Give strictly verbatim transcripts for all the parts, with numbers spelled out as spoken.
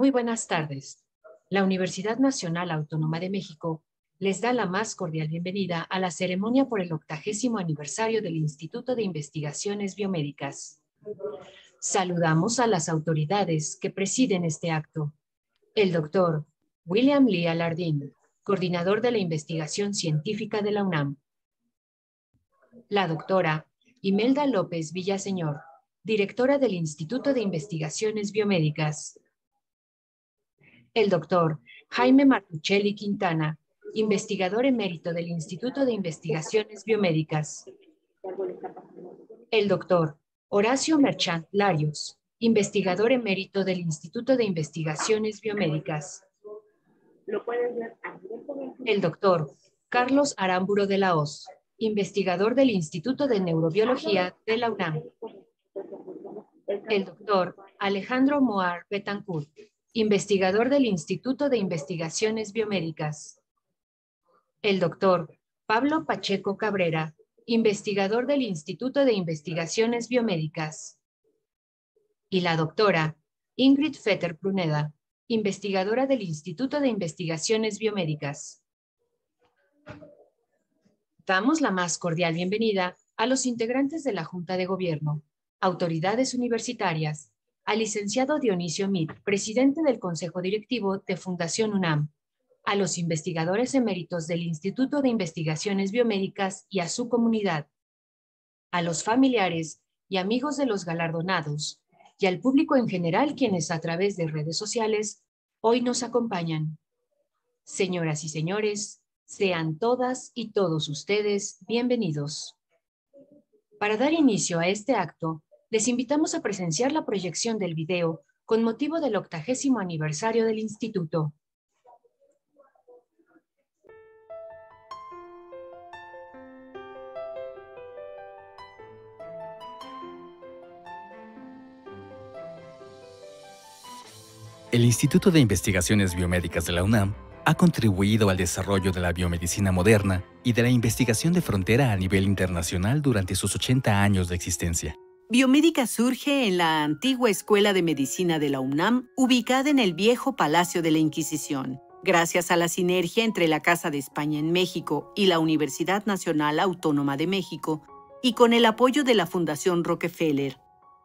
Muy buenas tardes. La Universidad Nacional Autónoma de México les da la más cordial bienvenida a la ceremonia por el octagésimo aniversario del Instituto de Investigaciones Biomédicas. Saludamos a las autoridades que presiden este acto. El doctor William Lee Alardín, coordinador de la investigación científica de la UNAM. La doctora Imelda López Villaseñor, directora del Instituto de Investigaciones Biomédicas. El doctor Jaime Martuchelli Quintana, investigador emérito del Instituto de Investigaciones Biomédicas. El doctor Horacio Merchant Larios, investigador emérito del Instituto de Investigaciones Biomédicas. El doctor Carlos Aramburo de la Hoz, investigador del Instituto de Neurobiología de la UNAM. El doctor Alejandro Moar Betancourt, investigador del Instituto de Investigaciones Biomédicas. El doctor Pablo Pacheco Cabrera, investigador del Instituto de Investigaciones Biomédicas. Y la doctora Ingrid Fetter Pruneda, investigadora del Instituto de Investigaciones Biomédicas. Damos la más cordial bienvenida a los integrantes de la Junta de Gobierno, autoridades universitarias, al licenciado Dionisio Mit, presidente del Consejo Directivo de Fundación UNAM, a los investigadores eméritos del Instituto de Investigaciones Biomédicas y a su comunidad, a los familiares y amigos de los galardonados, y al público en general quienes a través de redes sociales hoy nos acompañan. Señoras y señores, sean todas y todos ustedes bienvenidos. Para dar inicio a este acto, les invitamos a presenciar la proyección del video con motivo del octagésimo aniversario del Instituto. El Instituto de Investigaciones Biomédicas de la UNAM ha contribuido al desarrollo de la biomedicina moderna y de la investigación de frontera a nivel internacional durante sus ochenta años de existencia. Biomédica surge en la antigua Escuela de Medicina de la UNAM, ubicada en el viejo Palacio de la Inquisición. Gracias a la sinergia entre la Casa de España en México y la Universidad Nacional Autónoma de México, y con el apoyo de la Fundación Rockefeller.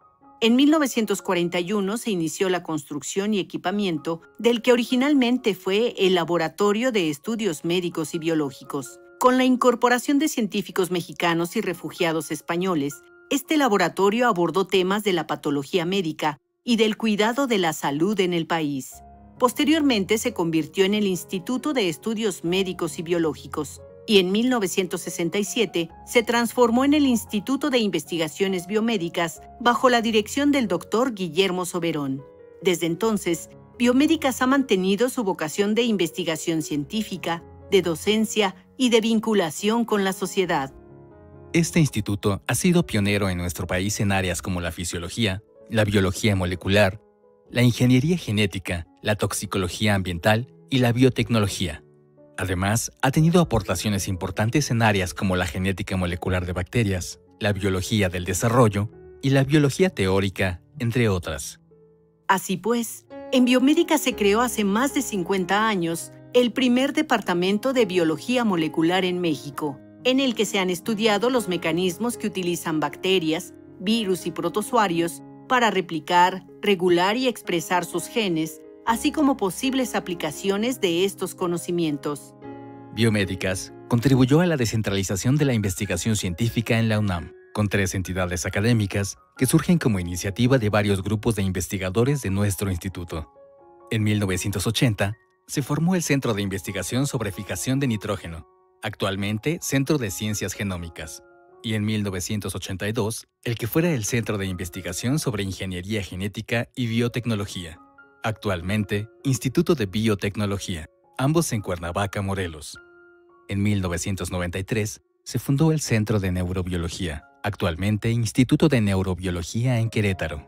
En mil novecientos cuarenta y uno se inició la construcción y equipamiento del que originalmente fue el Laboratorio de Estudios Médicos y Biológicos. Con la incorporación de científicos mexicanos y refugiados españoles, este laboratorio abordó temas de la patología médica y del cuidado de la salud en el país. Posteriormente se convirtió en el Instituto de Estudios Médicos y Biológicos, y en mil novecientos sesenta y siete se transformó en el Instituto de Investigaciones Biomédicas bajo la dirección del doctor Guillermo Soberón. Desde entonces, Biomédicas ha mantenido su vocación de investigación científica, de docencia y de vinculación con la sociedad. Este instituto ha sido pionero en nuestro país en áreas como la fisiología, la biología molecular, la ingeniería genética, la toxicología ambiental y la biotecnología. Además, ha tenido aportaciones importantes en áreas como la genética molecular de bacterias, la biología del desarrollo y la biología teórica, entre otras. Así pues, en Biomédicas se creó hace más de cincuenta años el primer departamento de biología molecular en México, en el que se han estudiado los mecanismos que utilizan bacterias, virus y protozoarios para replicar, regular y expresar sus genes, así como posibles aplicaciones de estos conocimientos. Biomédicas contribuyó a la descentralización de la investigación científica en la UNAM, con tres entidades académicas que surgen como iniciativa de varios grupos de investigadores de nuestro instituto. En mil novecientos ochenta, se formó el Centro de Investigación sobre Fijación de Nitrógeno, actualmente Centro de Ciencias Genómicas, y en mil novecientos ochenta y dos, el que fuera el Centro de Investigación sobre Ingeniería Genética y Biotecnología, actualmente Instituto de Biotecnología, ambos en Cuernavaca, Morelos. En mil novecientos noventa y tres se fundó el Centro de Neurobiología, actualmente Instituto de Neurobiología en Querétaro.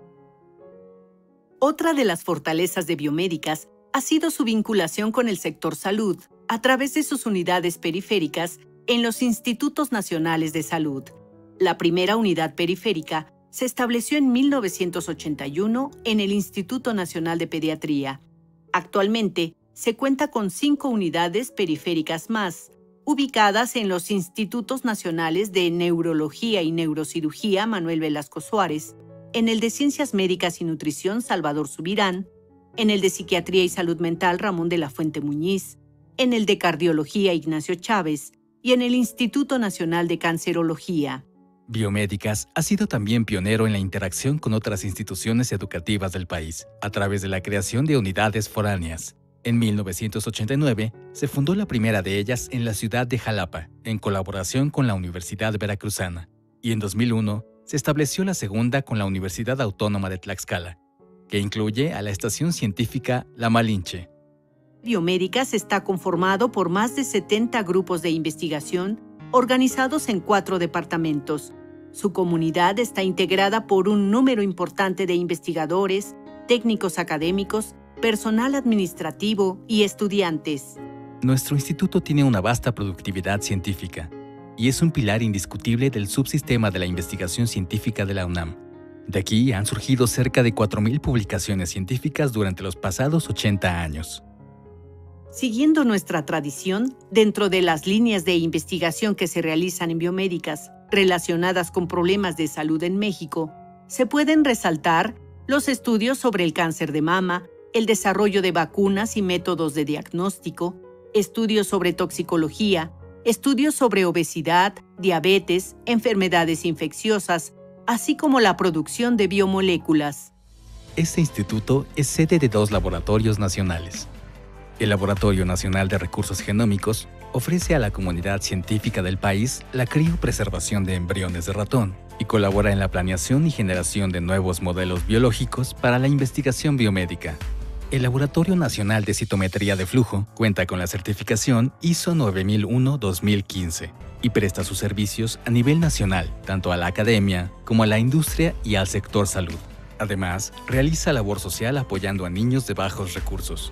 Otra de las fortalezas de Biomédicas ha sido su vinculación con el sector salud a través de sus unidades periféricas en los Institutos Nacionales de Salud. La primera unidad periférica se estableció en mil novecientos ochenta y uno en el Instituto Nacional de Pediatría. Actualmente, se cuenta con cinco unidades periféricas más, ubicadas en los Institutos Nacionales de Neurología y Neurocirugía Manuel Velasco Suárez, en el de Ciencias Médicas y Nutrición Salvador Subirán, en el de Psiquiatría y Salud Mental Ramón de la Fuente Muñiz, en el de Cardiología Ignacio Chávez y en el Instituto Nacional de Cancerología. Biomédicas ha sido también pionero en la interacción con otras instituciones educativas del país, a través de la creación de unidades foráneas. En mil novecientos ochenta y nueve se fundó la primera de ellas en la ciudad de Jalapa, en colaboración con la Universidad Veracruzana, y en dos mil uno se estableció la segunda con la Universidad Autónoma de Tlaxcala, que incluye a la estación científica La Malinche. Biomédicas está conformado por más de setenta grupos de investigación organizados en cuatro departamentos. Su comunidad está integrada por un número importante de investigadores, técnicos académicos, personal administrativo y estudiantes. Nuestro instituto tiene una vasta productividad científica y es un pilar indiscutible del subsistema de la investigación científica de la UNAM. De aquí han surgido cerca de cuatro mil publicaciones científicas durante los pasados ochenta años. Siguiendo nuestra tradición, dentro de las líneas de investigación que se realizan en biomédicas relacionadas con problemas de salud en México, se pueden resaltar los estudios sobre el cáncer de mama, el desarrollo de vacunas y métodos de diagnóstico, estudios sobre toxicología, estudios sobre obesidad, diabetes, enfermedades infecciosas, así como la producción de biomoléculas. Este instituto es sede de dos laboratorios nacionales. El Laboratorio Nacional de Recursos Genómicos ofrece a la comunidad científica del país la criopreservación de embriones de ratón y colabora en la planeación y generación de nuevos modelos biológicos para la investigación biomédica. El Laboratorio Nacional de Citometría de Flujo cuenta con la certificación I S O nueve mil uno dos mil quince y presta sus servicios a nivel nacional, tanto a la academia como a la industria y al sector salud. Además, realiza labor social apoyando a niños de bajos recursos.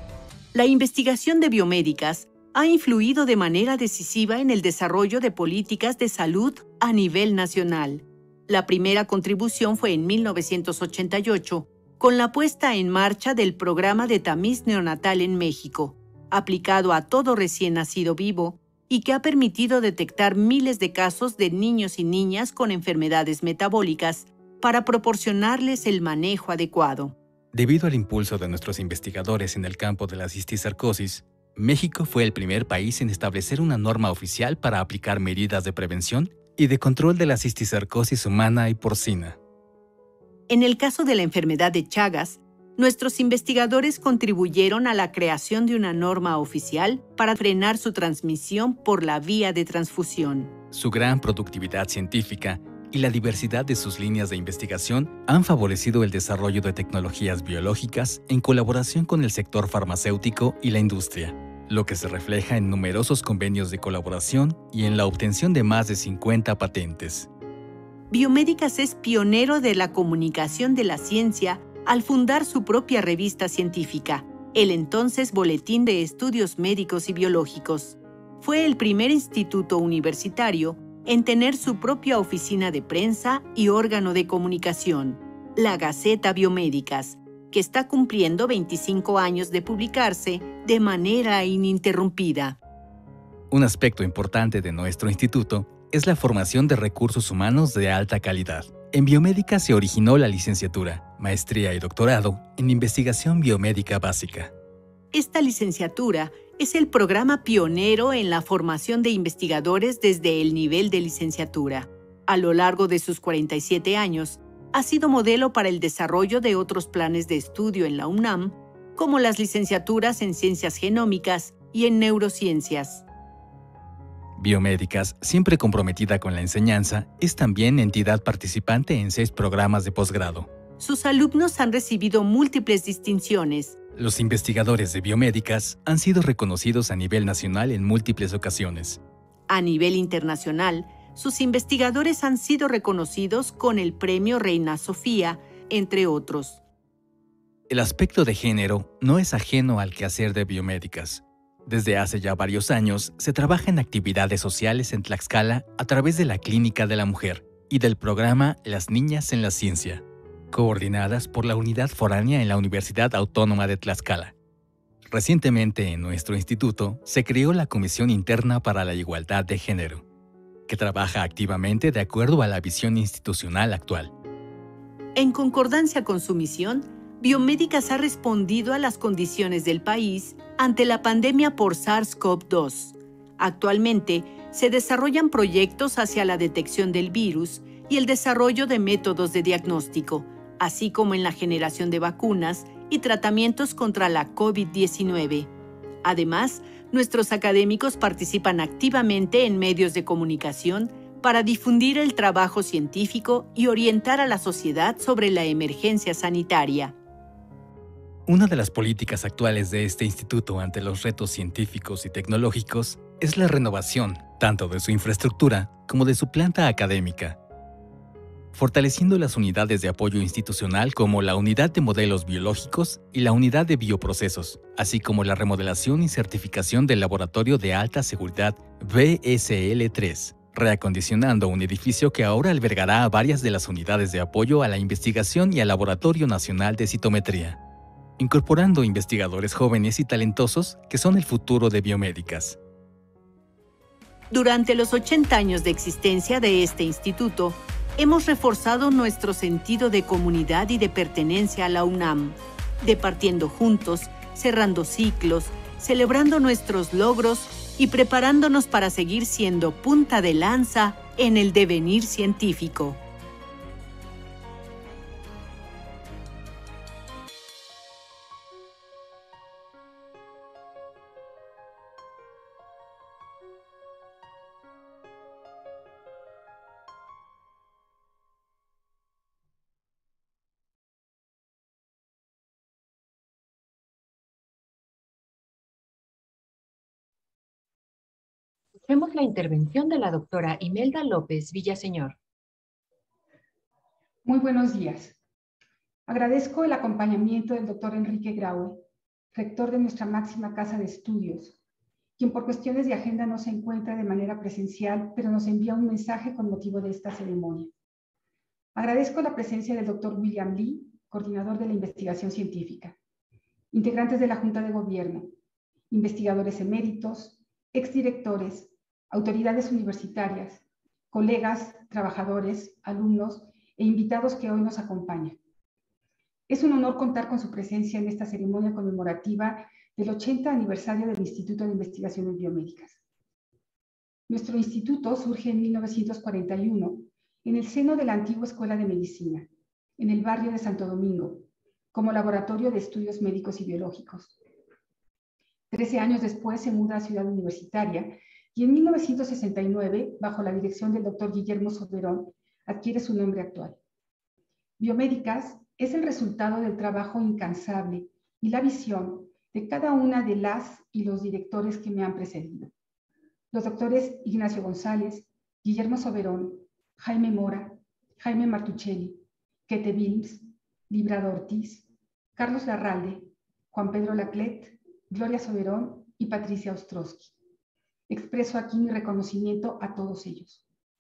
La investigación de biomédicas ha influido de manera decisiva en el desarrollo de políticas de salud a nivel nacional. La primera contribución fue en mil novecientos ochenta y ocho, con la puesta en marcha del programa de tamiz neonatal en México, aplicado a todo recién nacido vivo y que ha permitido detectar miles de casos de niños y niñas con enfermedades metabólicas para proporcionarles el manejo adecuado. Debido al impulso de nuestros investigadores en el campo de la cisticercosis, México fue el primer país en establecer una norma oficial para aplicar medidas de prevención y de control de la cisticercosis humana y porcina. En el caso de la enfermedad de Chagas, nuestros investigadores contribuyeron a la creación de una norma oficial para frenar su transmisión por la vía de transfusión. Su gran productividad científica y la diversidad de sus líneas de investigación han favorecido el desarrollo de tecnologías biológicas en colaboración con el sector farmacéutico y la industria, lo que se refleja en numerosos convenios de colaboración y en la obtención de más de cincuenta patentes. Biomédicas es pionero de la comunicación de la ciencia al fundar su propia revista científica, el entonces Boletín de Estudios Médicos y Biológicos. Fue el primer instituto universitario en tener su propia oficina de prensa y órgano de comunicación, la Gaceta Biomédicas, que está cumpliendo veinticinco años de publicarse de manera ininterrumpida. Un aspecto importante de nuestro instituto es la formación de recursos humanos de alta calidad. En biomédica se originó la licenciatura, maestría y doctorado en investigación biomédica básica. Esta licenciatura es el programa pionero en la formación de investigadores desde el nivel de licenciatura. A lo largo de sus cuarenta y siete años, ha sido modelo para el desarrollo de otros planes de estudio en la UNAM, como las licenciaturas en Ciencias Genómicas y en Neurociencias. Biomédicas, siempre comprometida con la enseñanza, es también entidad participante en seis programas de posgrado. Sus alumnos han recibido múltiples distinciones. Los investigadores de biomédicas han sido reconocidos a nivel nacional en múltiples ocasiones. A nivel internacional, sus investigadores han sido reconocidos con el Premio Reina Sofía, entre otros. El aspecto de género no es ajeno al quehacer de biomédicas. Desde hace ya varios años se trabaja en actividades sociales en Tlaxcala a través de la Clínica de la Mujer, y del programa Las Niñas en la Ciencia, coordinadas por la Unidad Foránea en la Universidad Autónoma de Tlaxcala. Recientemente en nuestro instituto se creó la Comisión Interna para la Igualdad de Género, que trabaja activamente de acuerdo a la visión institucional actual. En concordancia con su misión, Biomédicas ha respondido a las condiciones del país ante la pandemia por SARS CoV dos. Actualmente, se desarrollan proyectos hacia la detección del virus y el desarrollo de métodos de diagnóstico, así como en la generación de vacunas y tratamientos contra la COVID diecinueve. Además, nuestros académicos participan activamente en medios de comunicación para difundir el trabajo científico y orientar a la sociedad sobre la emergencia sanitaria. Una de las políticas actuales de este instituto ante los retos científicos y tecnológicos es la renovación tanto de su infraestructura como de su planta académica, fortaleciendo las unidades de apoyo institucional como la Unidad de Modelos Biológicos y la Unidad de Bioprocesos, así como la remodelación y certificación del Laboratorio de Alta Seguridad B S L tres, reacondicionando un edificio que ahora albergará a varias de las unidades de apoyo a la investigación y al Laboratorio Nacional de Citometría, incorporando investigadores jóvenes y talentosos que son el futuro de Biomédicas. Durante los ochenta años de existencia de este instituto, hemos reforzado nuestro sentido de comunidad y de pertenencia a la UNAM, departiendo juntos, cerrando ciclos, celebrando nuestros logros y preparándonos para seguir siendo punta de lanza en el devenir científico. Escuchemos la intervención de la doctora Imelda López Villaseñor. Muy buenos días. Agradezco el acompañamiento del doctor Enrique Graue, rector de nuestra máxima casa de estudios, quien por cuestiones de agenda no se encuentra de manera presencial, pero nos envía un mensaje con motivo de esta ceremonia. Agradezco la presencia del doctor William Lee, coordinador de la investigación científica, integrantes de la Junta de Gobierno, investigadores eméritos, exdirectores, autoridades universitarias, colegas, trabajadores, alumnos e invitados que hoy nos acompañan. Es un honor contar con su presencia en esta ceremonia conmemorativa del ochenta aniversario del Instituto de Investigaciones Biomédicas. Nuestro instituto surge en mil novecientos cuarenta y uno en el seno de la antigua Escuela de Medicina, en el barrio de Santo Domingo, como laboratorio de estudios médicos y biológicos. Trece años después se muda a Ciudad Universitaria y en mil novecientos sesenta y nueve, bajo la dirección del doctor Guillermo Soberón, adquiere su nombre actual. Biomédicas es el resultado del trabajo incansable y la visión de cada una de las y los directores que me han precedido. Los doctores Ignacio González, Guillermo Soberón, Jaime Mora, Jaime Martuchelli, Kete Wilms, Librado Ortiz, Carlos Larralde, Juan Pedro Laclet, Gloria Soberón y Patricia Ostrowski. Expreso aquí mi reconocimiento a todos ellos.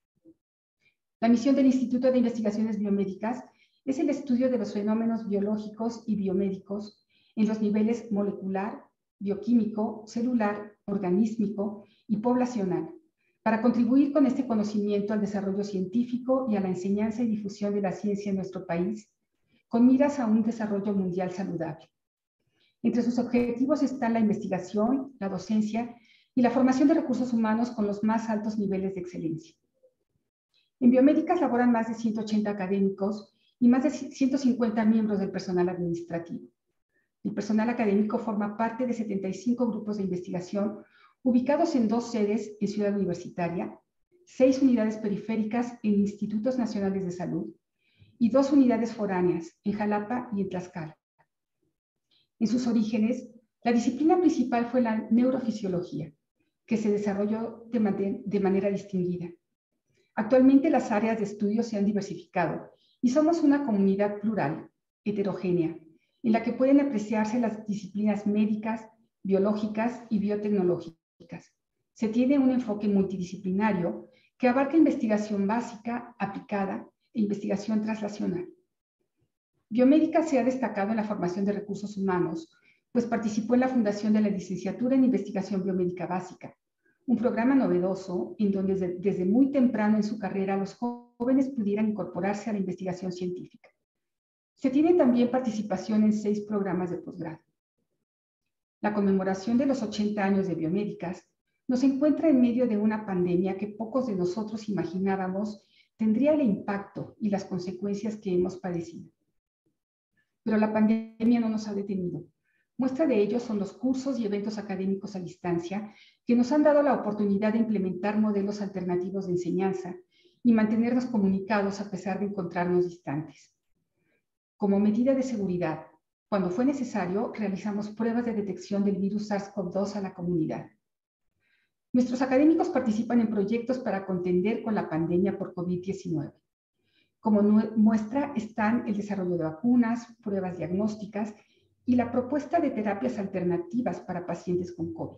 La misión del Instituto de Investigaciones Biomédicas es el estudio de los fenómenos biológicos y biomédicos en los niveles molecular, bioquímico, celular, organísmico y poblacional, para contribuir con este conocimiento al desarrollo científico y a la enseñanza y difusión de la ciencia en nuestro país, con miras a un desarrollo mundial saludable. Entre sus objetivos están la investigación, la docencia y la formación de recursos humanos con los más altos niveles de excelencia. En Biomédicas laboran más de ciento ochenta académicos y más de ciento cincuenta miembros del personal administrativo. El personal académico forma parte de setenta y cinco grupos de investigación ubicados en dos sedes en Ciudad Universitaria, seis unidades periféricas en institutos nacionales de salud y dos unidades foráneas en Jalapa y en Tlaxcala. En sus orígenes, la disciplina principal fue la neurofisiología, que se desarrolló de, man- de manera distinguida. Actualmente las áreas de estudio se han diversificado y somos una comunidad plural, heterogénea, en la que pueden apreciarse las disciplinas médicas, biológicas y biotecnológicas. Se tiene un enfoque multidisciplinario que abarca investigación básica, aplicada e investigación translacional. Biomédica se ha destacado en la formación de recursos humanos, pues participó en la fundación de la Licenciatura en Investigación Biomédica Básica, un programa novedoso en donde desde, desde muy temprano en su carrera los jóvenes pudieran incorporarse a la investigación científica. Se tiene también participación en seis programas de posgrado. La conmemoración de los ochenta años de Biomédicas nos encuentra en medio de una pandemia que pocos de nosotros imaginábamos tendría el impacto y las consecuencias que hemos padecido. Pero la pandemia no nos ha detenido. Muestra de ello son los cursos y eventos académicos a distancia que nos han dado la oportunidad de implementar modelos alternativos de enseñanza y mantenernos comunicados a pesar de encontrarnos distantes. Como medida de seguridad, cuando fue necesario, realizamos pruebas de detección del virus SARS CoV dos a la comunidad. Nuestros académicos participan en proyectos para contender con la pandemia por COVID diecinueve. Como muestra están el desarrollo de vacunas, pruebas diagnósticas y la propuesta de terapias alternativas para pacientes con COVID.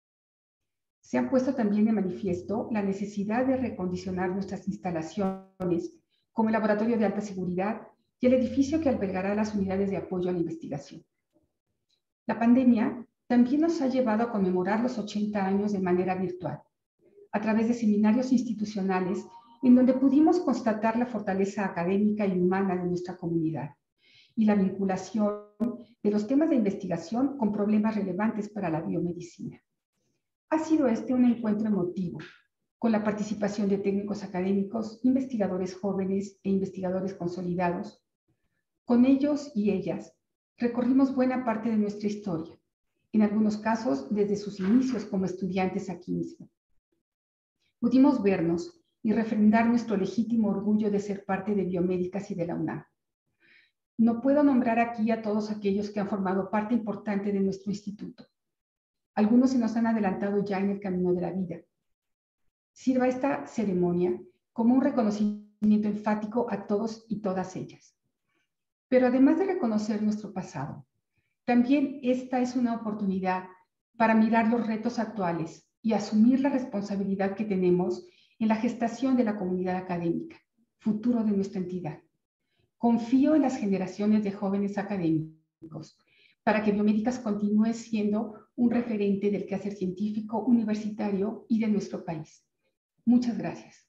Se han puesto también de manifiesto la necesidad de recondicionar nuestras instalaciones, como el laboratorio de alta seguridad y el edificio que albergará las unidades de apoyo a la investigación. La pandemia también nos ha llevado a conmemorar los ochenta años de manera virtual, a través de seminarios institucionales en donde pudimos constatar la fortaleza académica y humana de nuestra comunidad y la vinculación de los temas de investigación con problemas relevantes para la biomedicina. Ha sido este un encuentro emotivo, con la participación de técnicos académicos, investigadores jóvenes e investigadores consolidados. Con ellos y ellas recorrimos buena parte de nuestra historia, en algunos casos desde sus inicios como estudiantes aquí mismo. Pudimos vernos y refrendar nuestro legítimo orgullo de ser parte de Biomédicas y de la UNAM. No puedo nombrar aquí a todos aquellos que han formado parte importante de nuestro instituto. Algunos se nos han adelantado ya en el camino de la vida. Sirva esta ceremonia como un reconocimiento enfático a todos y todas ellas. Pero además de reconocer nuestro pasado, también esta es una oportunidad para mirar los retos actuales y asumir la responsabilidad que tenemos en la gestación de la comunidad académica, futuro de nuestra entidad. Confío en las generaciones de jóvenes académicos para que Biomédicas continúe siendo un referente del quehacer científico, universitario y de nuestro país. Muchas gracias.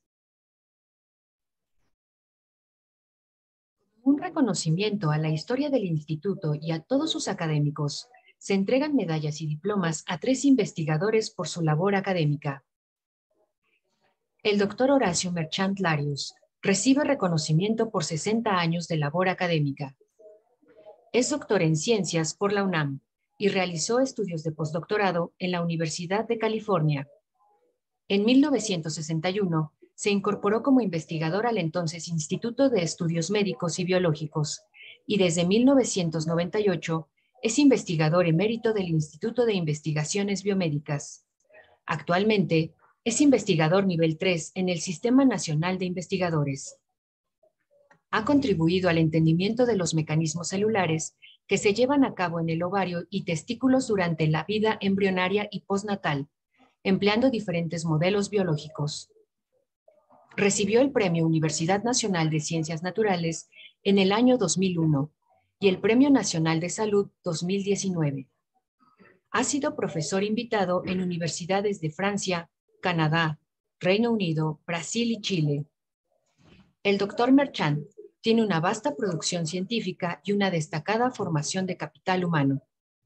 Un reconocimiento a la historia del instituto y a todos sus académicos, se entregan medallas y diplomas a tres investigadores por su labor académica. El doctor Horacio Merchant Larios recibe reconocimiento por sesenta años de labor académica. Es doctor en Ciencias por la UNAM y realizó estudios de postdoctorado en la Universidad de California. En mil novecientos sesenta y uno se incorporó como investigador al entonces Instituto de Estudios Médicos y Biológicos y desde mil novecientos noventa y ocho es investigador emérito del Instituto de Investigaciones Biomédicas. Actualmente es investigador nivel tres en el Sistema Nacional de Investigadores. Ha contribuido al entendimiento de los mecanismos celulares que se llevan a cabo en el ovario y testículos durante la vida embrionaria y postnatal, empleando diferentes modelos biológicos. Recibió el Premio Universidad Nacional de Ciencias Naturales en el año dos mil uno y el Premio Nacional de Salud dos mil diecinueve. Ha sido profesor invitado en universidades de Francia, Canadá, Reino Unido, Brasil y Chile. El doctor Merchant tiene una vasta producción científica y una destacada formación de capital humano.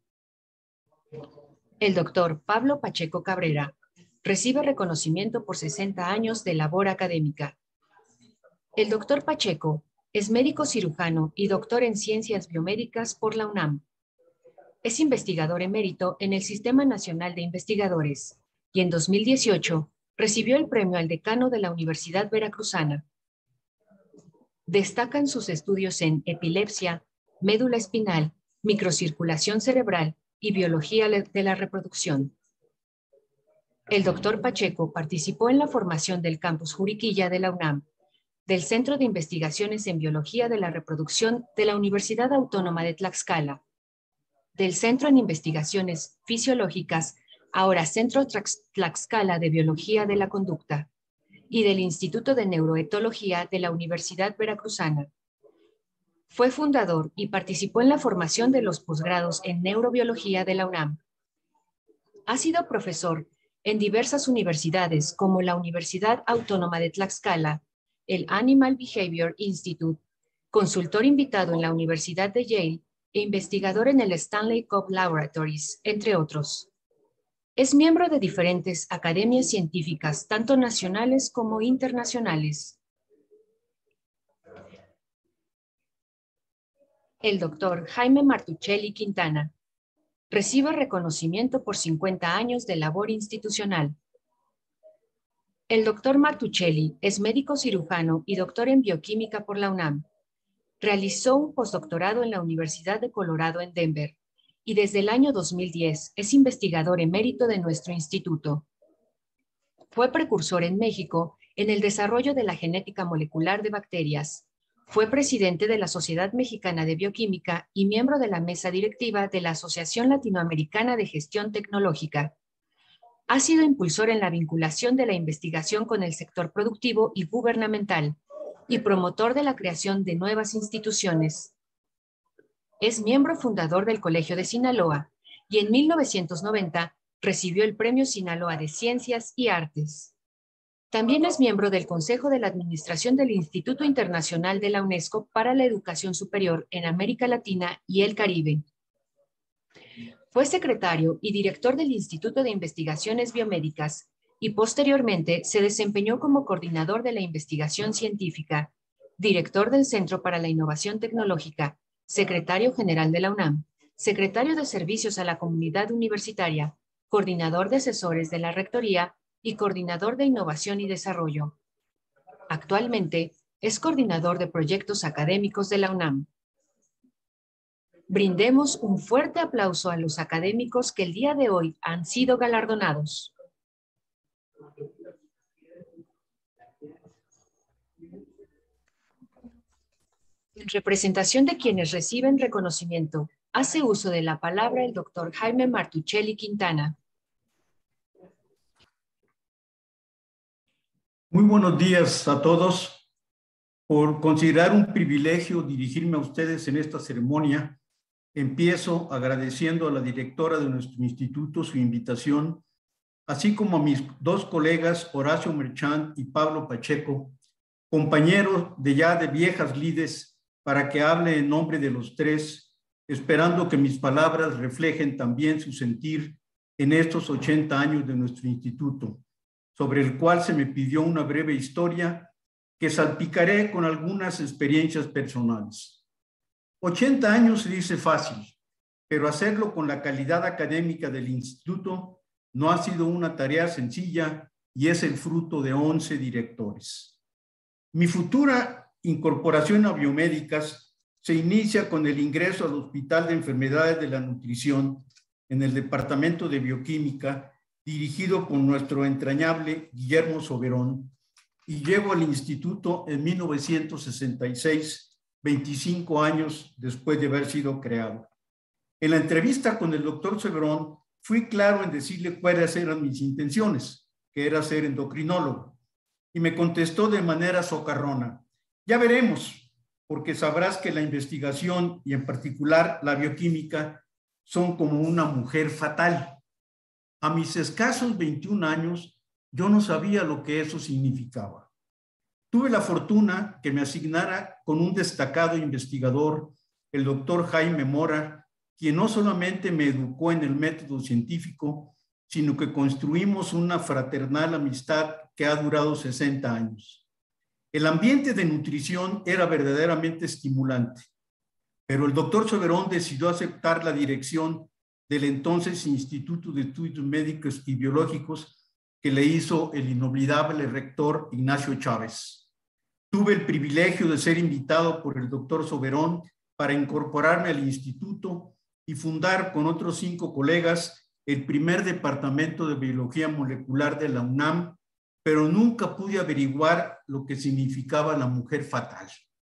El doctor Pablo Pacheco Cabrera recibe reconocimiento por sesenta años de labor académica. El doctor Pacheco es médico cirujano y doctor en Ciencias Biomédicas por la UNAM. Es investigador emérito en el Sistema Nacional de Investigadores y en dos mil dieciocho recibió el premio al decano de la Universidad Veracruzana. Destacan sus estudios en epilepsia, médula espinal, microcirculación cerebral y biología de la reproducción. El doctor Pacheco participó en la formación del campus Juriquilla de la UNAM, del Centro de Investigaciones en Biología de la Reproducción de la Universidad Autónoma de Tlaxcala, del Centro en Investigaciones Fisiológicas, ahora Centro Tlaxcala de Biología de la Conducta, y del Instituto de Neuroetología de la Universidad Veracruzana. Fue fundador y participó en la formación de los posgrados en neurobiología de la UNAM. Ha sido profesor en diversas universidades como la Universidad Autónoma de Tlaxcala, el Animal Behavior Institute, consultor invitado en la Universidad de Yale e investigador en el Stanley Cobb Laboratories, entre otros. Es miembro de diferentes academias científicas, tanto nacionales como internacionales. El doctor Jaime Martuchelli Quintana recibe reconocimiento por cincuenta años de labor institucional. El doctor Martuchelli es médico cirujano y doctor en bioquímica por la UNAM. Realizó un postdoctorado en la Universidad de Colorado en Denver y desde el año dos mil diez es investigador emérito de nuestro instituto. Fue precursor en México en el desarrollo de la genética molecular de bacterias. Fue presidente de la Sociedad Mexicana de Bioquímica y miembro de la mesa directiva de la Asociación Latinoamericana de Gestión Tecnológica. Ha sido impulsor en la vinculación de la investigación con el sector productivo y gubernamental y promotor de la creación de nuevas instituciones. Es miembro fundador del Colegio de Sinaloa y en mil novecientos noventa recibió el Premio Sinaloa de Ciencias y Artes. También es miembro del Consejo de la Administración del Instituto Internacional de la UNESCO para la Educación Superior en América Latina y el Caribe. Fue secretario y director del Instituto de Investigaciones Biomédicas y posteriormente se desempeñó como coordinador de la investigación científica, director del Centro para la Innovación Tecnológica, secretario general de la UNAM, secretario de Servicios a la Comunidad Universitaria, coordinador de asesores de la Rectoría y coordinador de Innovación y Desarrollo. Actualmente es coordinador de proyectos académicos de la UNAM. Brindemos un fuerte aplauso a los académicos que el día de hoy han sido galardonados. En representación de quienes reciben reconocimiento, hace uso de la palabra el doctor Jaime Martuchelli Quintana. Muy buenos días a todos. Por considerar un privilegio dirigirme a ustedes en esta ceremonia, empiezo agradeciendo a la directora de nuestro instituto su invitación, así como a mis dos colegas Horacio Merchant y Pablo Pacheco, compañeros de ya de viejas lides, para que hable en nombre de los tres, esperando que mis palabras reflejen también su sentir en estos ochenta años de nuestro instituto, sobre el cual se me pidió una breve historia que salpicaré con algunas experiencias personales. ochenta años se dice fácil, pero hacerlo con la calidad académica del instituto no ha sido una tarea sencilla y es el fruto de once directores. Mi futura incorporación a biomédicas se inicia con el ingreso al Hospital de Enfermedades de la Nutrición en el Departamento de Bioquímica, dirigido por nuestro entrañable Guillermo Soberón, y llego al instituto en mil novecientos sesenta y seis, veinticinco años después de haber sido creado. En la entrevista con el doctor Soberón, fui claro en decirle cuáles eran mis intenciones, que era ser endocrinólogo, y me contestó de manera socarrona: ya veremos, porque sabrás que la investigación, y en particular la bioquímica, son como una mujer fatal. A mis escasos veintiún años, yo no sabía lo que eso significaba. Tuve la fortuna que me asignara con un destacado investigador, el doctor Jaime Mora, quien no solamente me educó en el método científico, sino que construimos una fraternal amistad que ha durado sesenta años. El ambiente de nutrición era verdaderamente estimulante, pero el doctor Soberón decidió aceptar la dirección del entonces Instituto de Estudios Médicos y Biológicos que le hizo el inolvidable rector Ignacio Chávez. Tuve el privilegio de ser invitado por el doctor Soberón para incorporarme al instituto y fundar con otros cinco colegas el primer departamento de biología molecular de la UNAM, pero nunca pude averiguar lo que significaba la mujer fatal.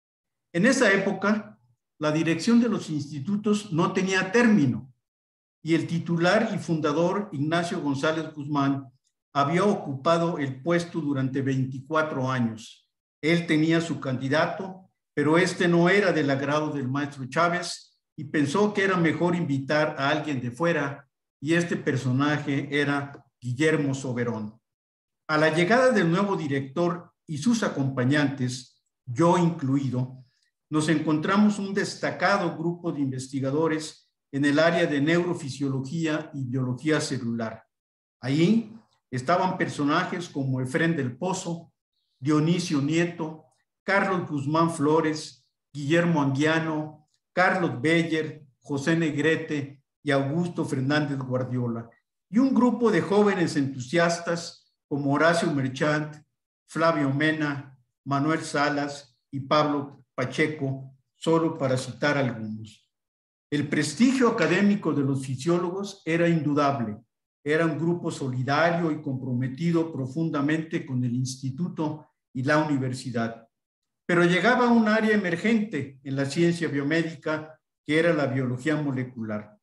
En esa época, la dirección de los institutos no tenía término y el titular y fundador, Ignacio González Guzmán, había ocupado el puesto durante veinticuatro años. Él tenía su candidato, pero este no era del agrado del maestro Chávez y pensó que era mejor invitar a alguien de fuera, y este personaje era Guillermo Soberón. A la llegada del nuevo director y sus acompañantes, yo incluido, nos encontramos un destacado grupo de investigadores en el área de neurofisiología y biología celular. Ahí estaban personajes como Efrén del Pozo, Dionisio Nieto, Carlos Guzmán Flores, Guillermo Anguiano, Carlos Beller, José Negrete y Augusto Fernández Guardiola, y un grupo de jóvenes entusiastas como Horacio Merchant, Flavio Mena, Manuel Salas y Pablo Pacheco, solo para citar algunos. El prestigio académico de los fisiólogos era indudable. Era un grupo solidario y comprometido profundamente con el instituto y la universidad. Pero llegaba un área emergente en la ciencia biomédica, que era la biología molecular.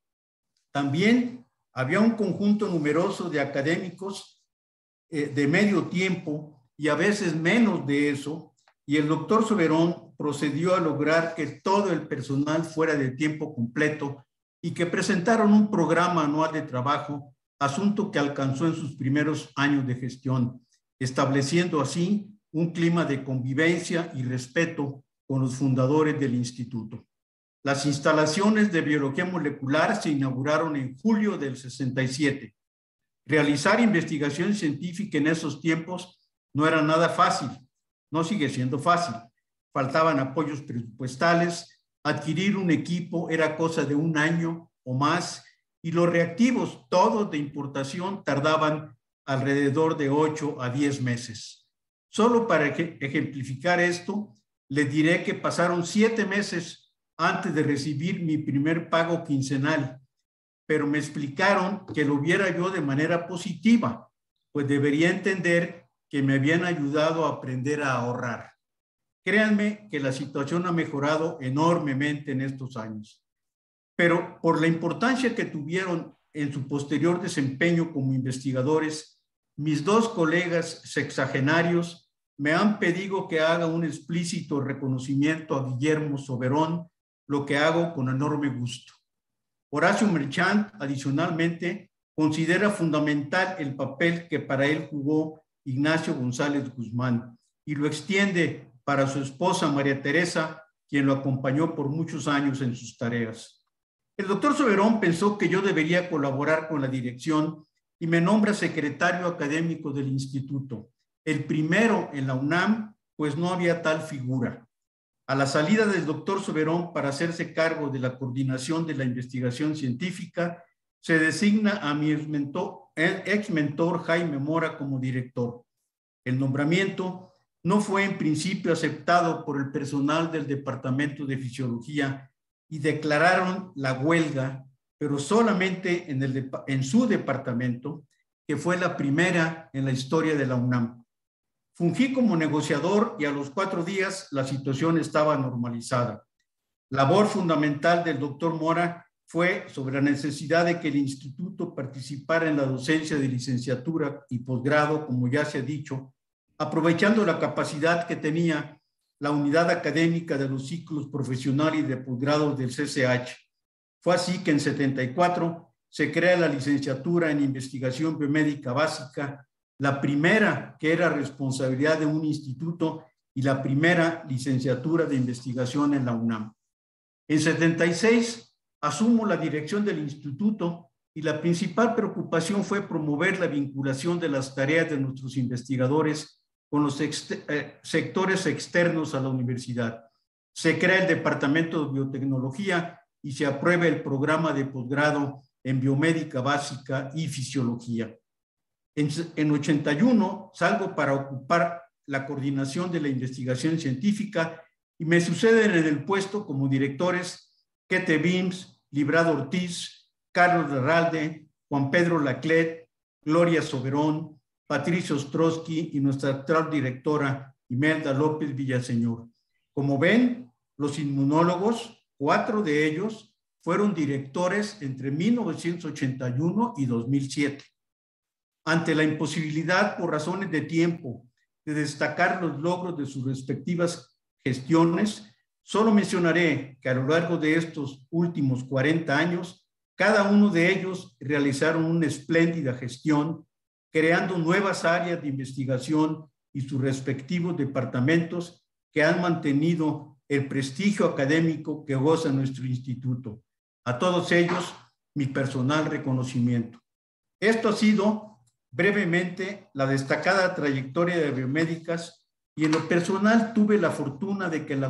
También había un conjunto numeroso de académicos eh, de medio tiempo y a veces menos de eso, y el doctor Soberón procedió a lograr que todo el personal fuera de tiempo completo y que presentaron un programa anual de trabajo, asunto que alcanzó en sus primeros años de gestión, estableciendo así un clima de convivencia y respeto con los fundadores del instituto. Las instalaciones de biología molecular se inauguraron en julio del sesenta y siete. Realizar investigación científica en esos tiempos no era nada fácil, no sigue siendo fácil. Faltaban apoyos presupuestales, adquirir un equipo era cosa de un año o más, y los reactivos, todos de importación, tardaban alrededor de ocho a diez meses. Solo para ejemplificar esto, les diré que pasaron siete meses antes de recibir mi primer pago quincenal, pero me explicaron que lo viera yo de manera positiva, pues debería entender que me habían ayudado a aprender a ahorrar. Créanme que la situación ha mejorado enormemente en estos años, pero por la importancia que tuvieron en su posterior desempeño como investigadores, mis dos colegas sexagenarios me han pedido que haga un explícito reconocimiento a Guillermo Soberón, lo que hago con enorme gusto. Horacio Merchant, adicionalmente, considera fundamental el papel que para él jugó Ignacio González Guzmán y lo extiende para su esposa María Teresa, quien lo acompañó por muchos años en sus tareas. El doctor Soberón pensó que yo debería colaborar con la dirección y me nombra secretario académico del instituto, el primero en la UNAM, pues no había tal figura. A la salida del doctor Soberón para hacerse cargo de la coordinación de la investigación científica, se designa a mi ex mentor, ex mentor Jaime Mora como director. El nombramiento no fue en principio aceptado por el personal del Departamento de Fisiología y declararon la huelga, pero solamente en, el, en su departamento, que fue la primera en la historia de la UNAM. Fungí como negociador y a los cuatro días la situación estaba normalizada. Labor fundamental del doctor Mora fue sobre la necesidad de que el instituto participara en la docencia de licenciatura y posgrado, como ya se ha dicho, aprovechando la capacidad que tenía la unidad académica de los ciclos profesional y de posgrado del C C H. Fue así que en setenta y cuatro se crea la licenciatura en investigación biomédica básica, la primera que era responsabilidad de un instituto y la primera licenciatura de investigación en la UNAM. En setenta y seis asumo la dirección del instituto y la principal preocupación fue promover la vinculación de las tareas de nuestros investigadores con los ex, eh, sectores externos a la universidad. Se crea el Departamento de Biotecnología y se aprueba el programa de posgrado en Biomédica Básica y Fisiología. En, en ochenta y uno salgo para ocupar la coordinación de la investigación científica y me suceden en el puesto como directores Kete Bims, Librado Ortiz, Carlos Larralde, Juan Pedro Laclet, Gloria Soberón, Patricio Ostrowski y nuestra actual directora Imelda López Villaseñor. Como ven, los inmunólogos, cuatro de ellos, fueron directores entre mil novecientos ochenta y uno y dos mil siete. Ante la imposibilidad por razones de tiempo de destacar los logros de sus respectivas gestiones, solo mencionaré que a lo largo de estos últimos cuarenta años, cada uno de ellos realizaron una espléndida gestión, creando nuevas áreas de investigación y sus respectivos departamentos que han mantenido el prestigio académico que goza nuestro instituto. A todos ellos, mi personal reconocimiento. Esto ha sido brevemente la destacada trayectoria de Biomédicas, y en lo personal tuve la fortuna de que la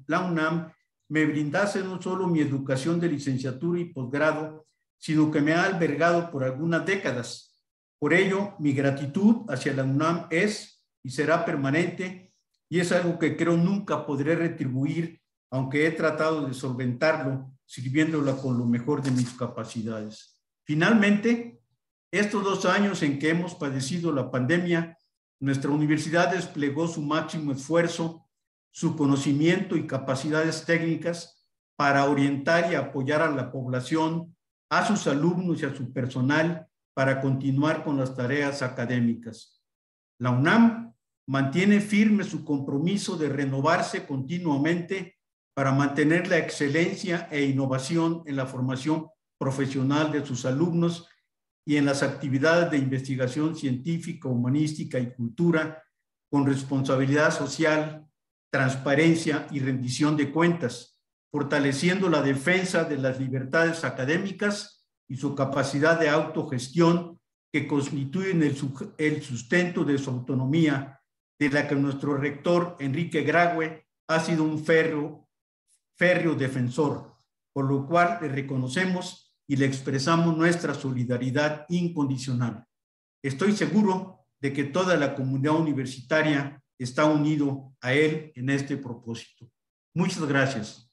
UNAM me brindase no solo mi educación de licenciatura y posgrado, sino que me ha albergado por algunas décadas. Por ello, mi gratitud hacia la UNAM es y será permanente, y es algo que creo nunca podré retribuir, aunque he tratado de solventarlo, sirviéndola con lo mejor de mis capacidades. Finalmente, estos dos años en que hemos padecido la pandemia, nuestra universidad desplegó su máximo esfuerzo, su conocimiento y capacidades técnicas para orientar y apoyar a la población, a sus alumnos y a su personal para continuar con las tareas académicas. La UNAM mantiene firme su compromiso de renovarse continuamente para mantener la excelencia e innovación en la formación profesional de sus alumnos y en las actividades de investigación científica, humanística y cultura, con responsabilidad social, transparencia y rendición de cuentas, fortaleciendo la defensa de las libertades académicas y su capacidad de autogestión que constituyen el, el sustento de su autonomía, de la que nuestro rector Enrique Graue ha sido un férreo, férreo defensor, por lo cual le reconocemos y le expresamos nuestra solidaridad incondicional. Estoy seguro de que toda la comunidad universitaria está unido a él en este propósito. Muchas gracias.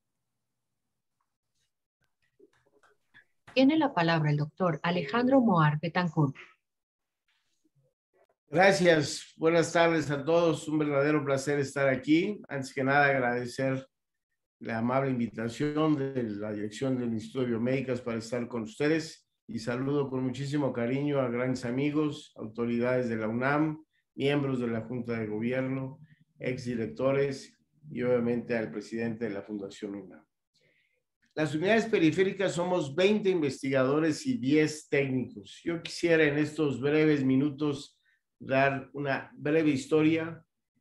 Tiene la palabra el doctor Alejandro Moar Betancourt. Gracias. Buenas tardes a todos. Un verdadero placer estar aquí. Antes que nada, agradecer la amable invitación de la dirección del Instituto de Biomédicas para estar con ustedes, y saludo con muchísimo cariño a grandes amigos, autoridades de la UNAM, miembros de la Junta de Gobierno, exdirectores y obviamente al presidente de la Fundación UNAM. Las unidades periféricas somos veinte investigadores y diez técnicos. Yo quisiera en estos breves minutos dar una breve historia,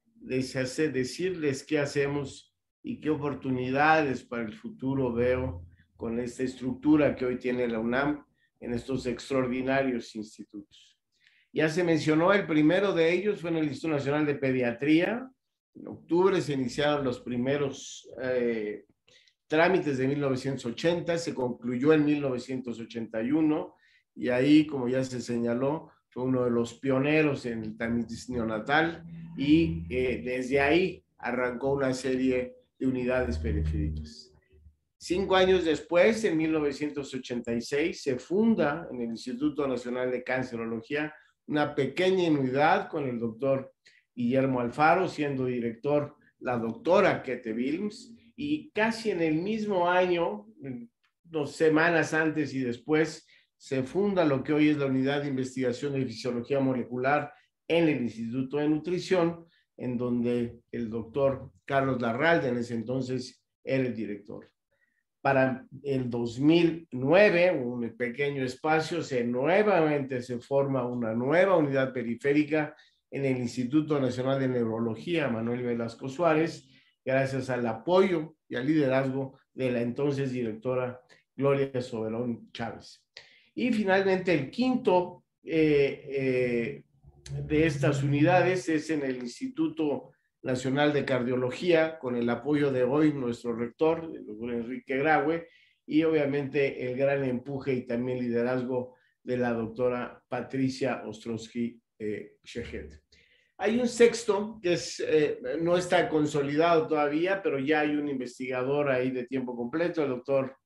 decirles qué hacemos y qué oportunidades para el futuro veo con esta estructura que hoy tiene la UNAM en estos extraordinarios institutos. Ya se mencionó, el primero de ellos fue en el Instituto Nacional de Pediatría. En octubre se iniciaron los primeros eh, trámites de mil novecientos ochenta, se concluyó en mil novecientos ochenta y uno, y ahí, como ya se señaló, fue uno de los pioneros en el trámite neonatal, y eh, desde ahí arrancó una serie de unidades periféricas. Cinco años después, en mil novecientos ochenta y seis, se funda en el Instituto Nacional de Cancerología una pequeña unidad con el doctor Guillermo Alfaro, siendo director la doctora Kete Wilms, y casi en el mismo año, dos semanas antes y después, se funda lo que hoy es la Unidad de Investigación de Fisiología Molecular en el Instituto de Nutrición, en donde el doctor Carlos Larralde en ese entonces era el director. Para el dos mil nueve, un pequeño espacio, se nuevamente se forma una nueva unidad periférica en el Instituto Nacional de Neurología Manuel Velasco Suárez, gracias al apoyo y al liderazgo de la entonces directora Gloria Soberón Chávez. Y finalmente el quinto eh, eh, de estas unidades es en el Instituto Nacional de Cardiología, con el apoyo de hoy nuestro rector, el doctor Enrique Graue, y obviamente el gran empuje y también liderazgo de la doctora Patricia Ostrowski eh, Shehet. Hay un sexto que es, eh, no está consolidado todavía, pero ya hay un investigador ahí de tiempo completo, el doctor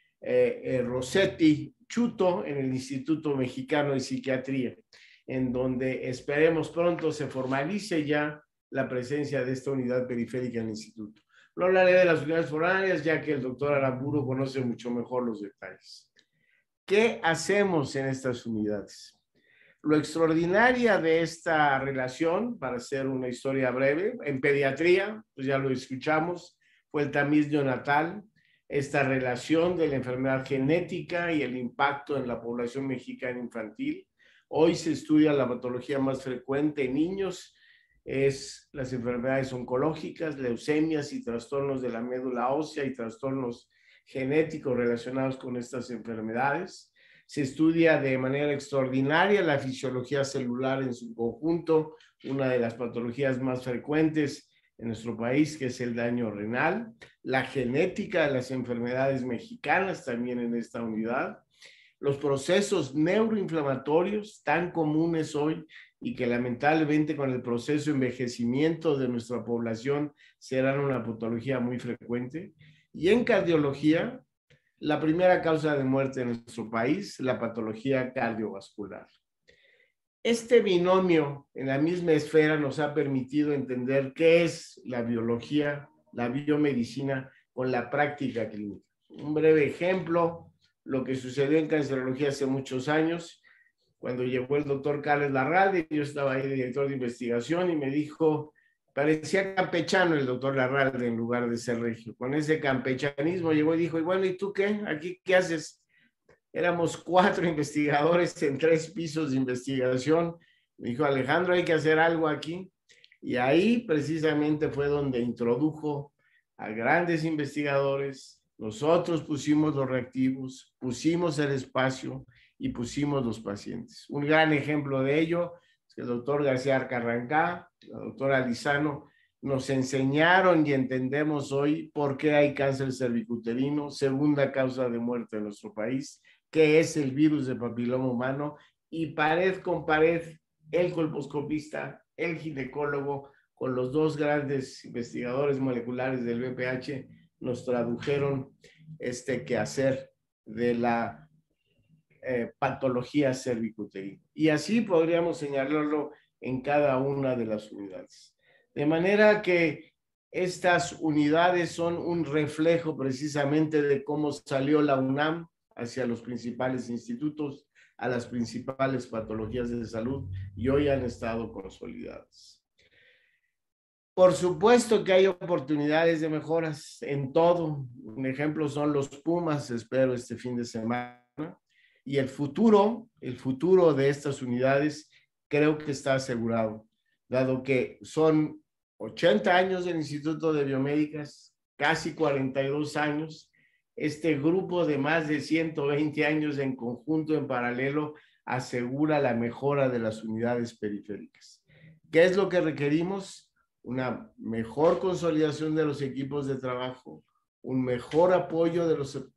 eh, eh, Rossetti Chuto, en el Instituto Mexicano de Psiquiatría, en donde esperemos pronto se formalice ya la presencia de esta unidad periférica en el instituto. No hablaré de las unidades foráneas, ya que el doctor Aramburu conoce mucho mejor los detalles. ¿Qué hacemos en estas unidades? Lo extraordinaria de esta relación, para hacer una historia breve, en pediatría, pues ya lo escuchamos, fue el tamiz neonatal, esta relación de la enfermedad genética y el impacto en la población mexicana infantil. Hoy se estudia la patología más frecuente en niños, es las enfermedades oncológicas, leucemias y trastornos de la médula ósea y trastornos genéticos relacionados con estas enfermedades. Se estudia de manera extraordinaria la fisiología celular en su conjunto, una de las patologías más frecuentes en nuestro país, que es el daño renal, la genética de las enfermedades mexicanas también en esta unidad, los procesos neuroinflamatorios tan comunes hoy y que lamentablemente con el proceso de envejecimiento de nuestra población serán una patología muy frecuente, y en cardiología, la primera causa de muerte en nuestro país, la patología cardiovascular. Este binomio en la misma esfera nos ha permitido entender qué es la biología, la biomedicina con la práctica clínica. Un breve ejemplo, lo que sucedió en cancerología hace muchos años, cuando llegó el doctor Carlos Larralde, yo estaba ahí de director de investigación y me dijo, parecía campechano el doctor Larralde en lugar de ser regio. Con ese campechanismo llegó y dijo, y bueno, ¿y tú qué? ¿Aquí qué haces? Éramos cuatro investigadores en tres pisos de investigación. Me dijo, Alejandro, hay que hacer algo aquí. Y ahí precisamente fue donde introdujo a grandes investigadores. Nosotros pusimos los reactivos, pusimos el espacio y pusimos los pacientes. Un gran ejemplo de ello es que el doctor García Carrancá, la doctora Lizano, nos enseñaron y entendemos hoy por qué hay cáncer cervicuterino, segunda causa de muerte en nuestro país, qué es el virus de papiloma humano, y pared con pared, el colposcopista, el ginecólogo, con los dos grandes investigadores moleculares del B P H, nos tradujeron este quehacer de la eh, patología cervicuterina. Y así podríamos señalarlo en cada una de las unidades. De manera que estas unidades son un reflejo precisamente de cómo salió la UNAM hacia los principales institutos, a las principales patologías de salud, y hoy han estado consolidadas. Por supuesto que hay oportunidades de mejoras en todo. Un ejemplo son los Pumas, espero este fin de semana. Y el futuro, el futuro de estas unidades creo que está asegurado, dado que son ochenta años del Instituto de Biomédicas, casi cuarenta y dos años, este grupo de más de ciento veinte años en conjunto, en paralelo, asegura la mejora de las unidades periféricas. ¿Qué es lo que requerimos? Una mejor consolidación de los equipos de trabajo, un mejor apoyo de los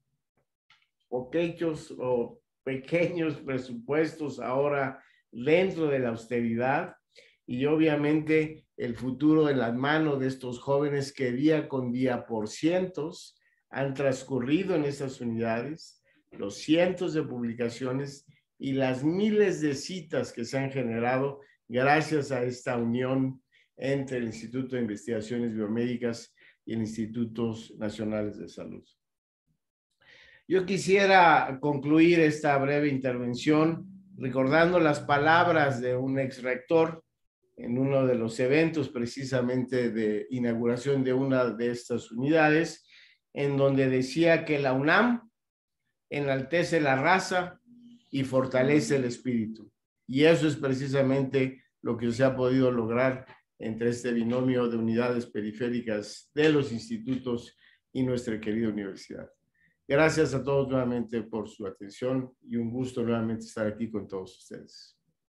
pequeños o pequeños presupuestos ahora dentro de la austeridad, y obviamente el futuro en las manos de estos jóvenes que día con día por cientos han transcurrido en estas unidades, los cientos de publicaciones y las miles de citas que se han generado gracias a esta unión entre el Instituto de Investigaciones Biomédicas y el Institutos Nacionales de Salud. Yo quisiera concluir esta breve intervención recordando las palabras de un ex rector en uno de los eventos precisamente de inauguración de una de estas unidades, en donde decía que la UNAM enaltece la raza y fortalece el espíritu. Y eso es precisamente lo que se ha podido lograr entre este binomio de unidades periféricas de los institutos y nuestra querida universidad. Gracias a todos nuevamente por su atención y un gusto nuevamente estar aquí con todos ustedes.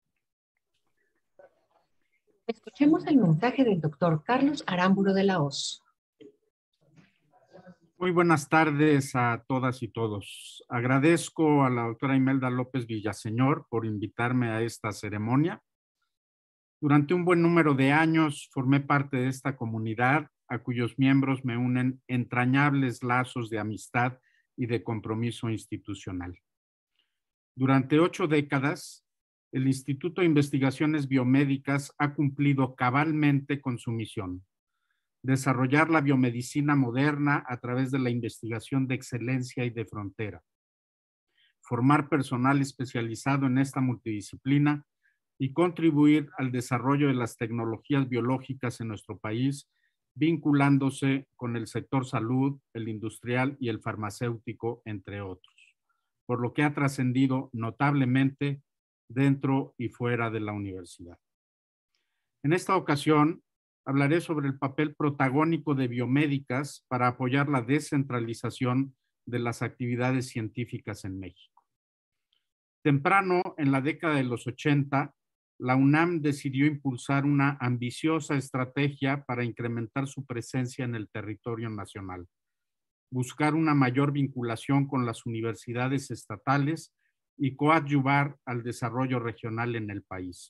Escuchemos el mensaje del doctor Carlos Aramburu de la Hoz. Muy buenas tardes a todas y todos. Agradezco a la doctora Imelda López Villaseñor por invitarme a esta ceremonia. Durante un buen número de años formé parte de esta comunidad a cuyos miembros me unen entrañables lazos de amistad y de compromiso institucional. Durante ocho décadas, el Instituto de Investigaciones Biomédicas ha cumplido cabalmente con su misión: desarrollar la biomedicina moderna a través de la investigación de excelencia y de frontera, formar personal especializado en esta multidisciplina y contribuir al desarrollo de las tecnologías biológicas en nuestro país, vinculándose con el sector salud, el industrial y el farmacéutico, entre otros, por lo que ha trascendido notablemente dentro y fuera de la universidad. En esta ocasión, hablaré sobre el papel protagónico de biomédicas para apoyar la descentralización de las actividades científicas en México. Temprano, en la década de los ochenta, la UNAM decidió impulsar una ambiciosa estrategia para incrementar su presencia en el territorio nacional, buscar una mayor vinculación con las universidades estatales y coadyuvar al desarrollo regional en el país.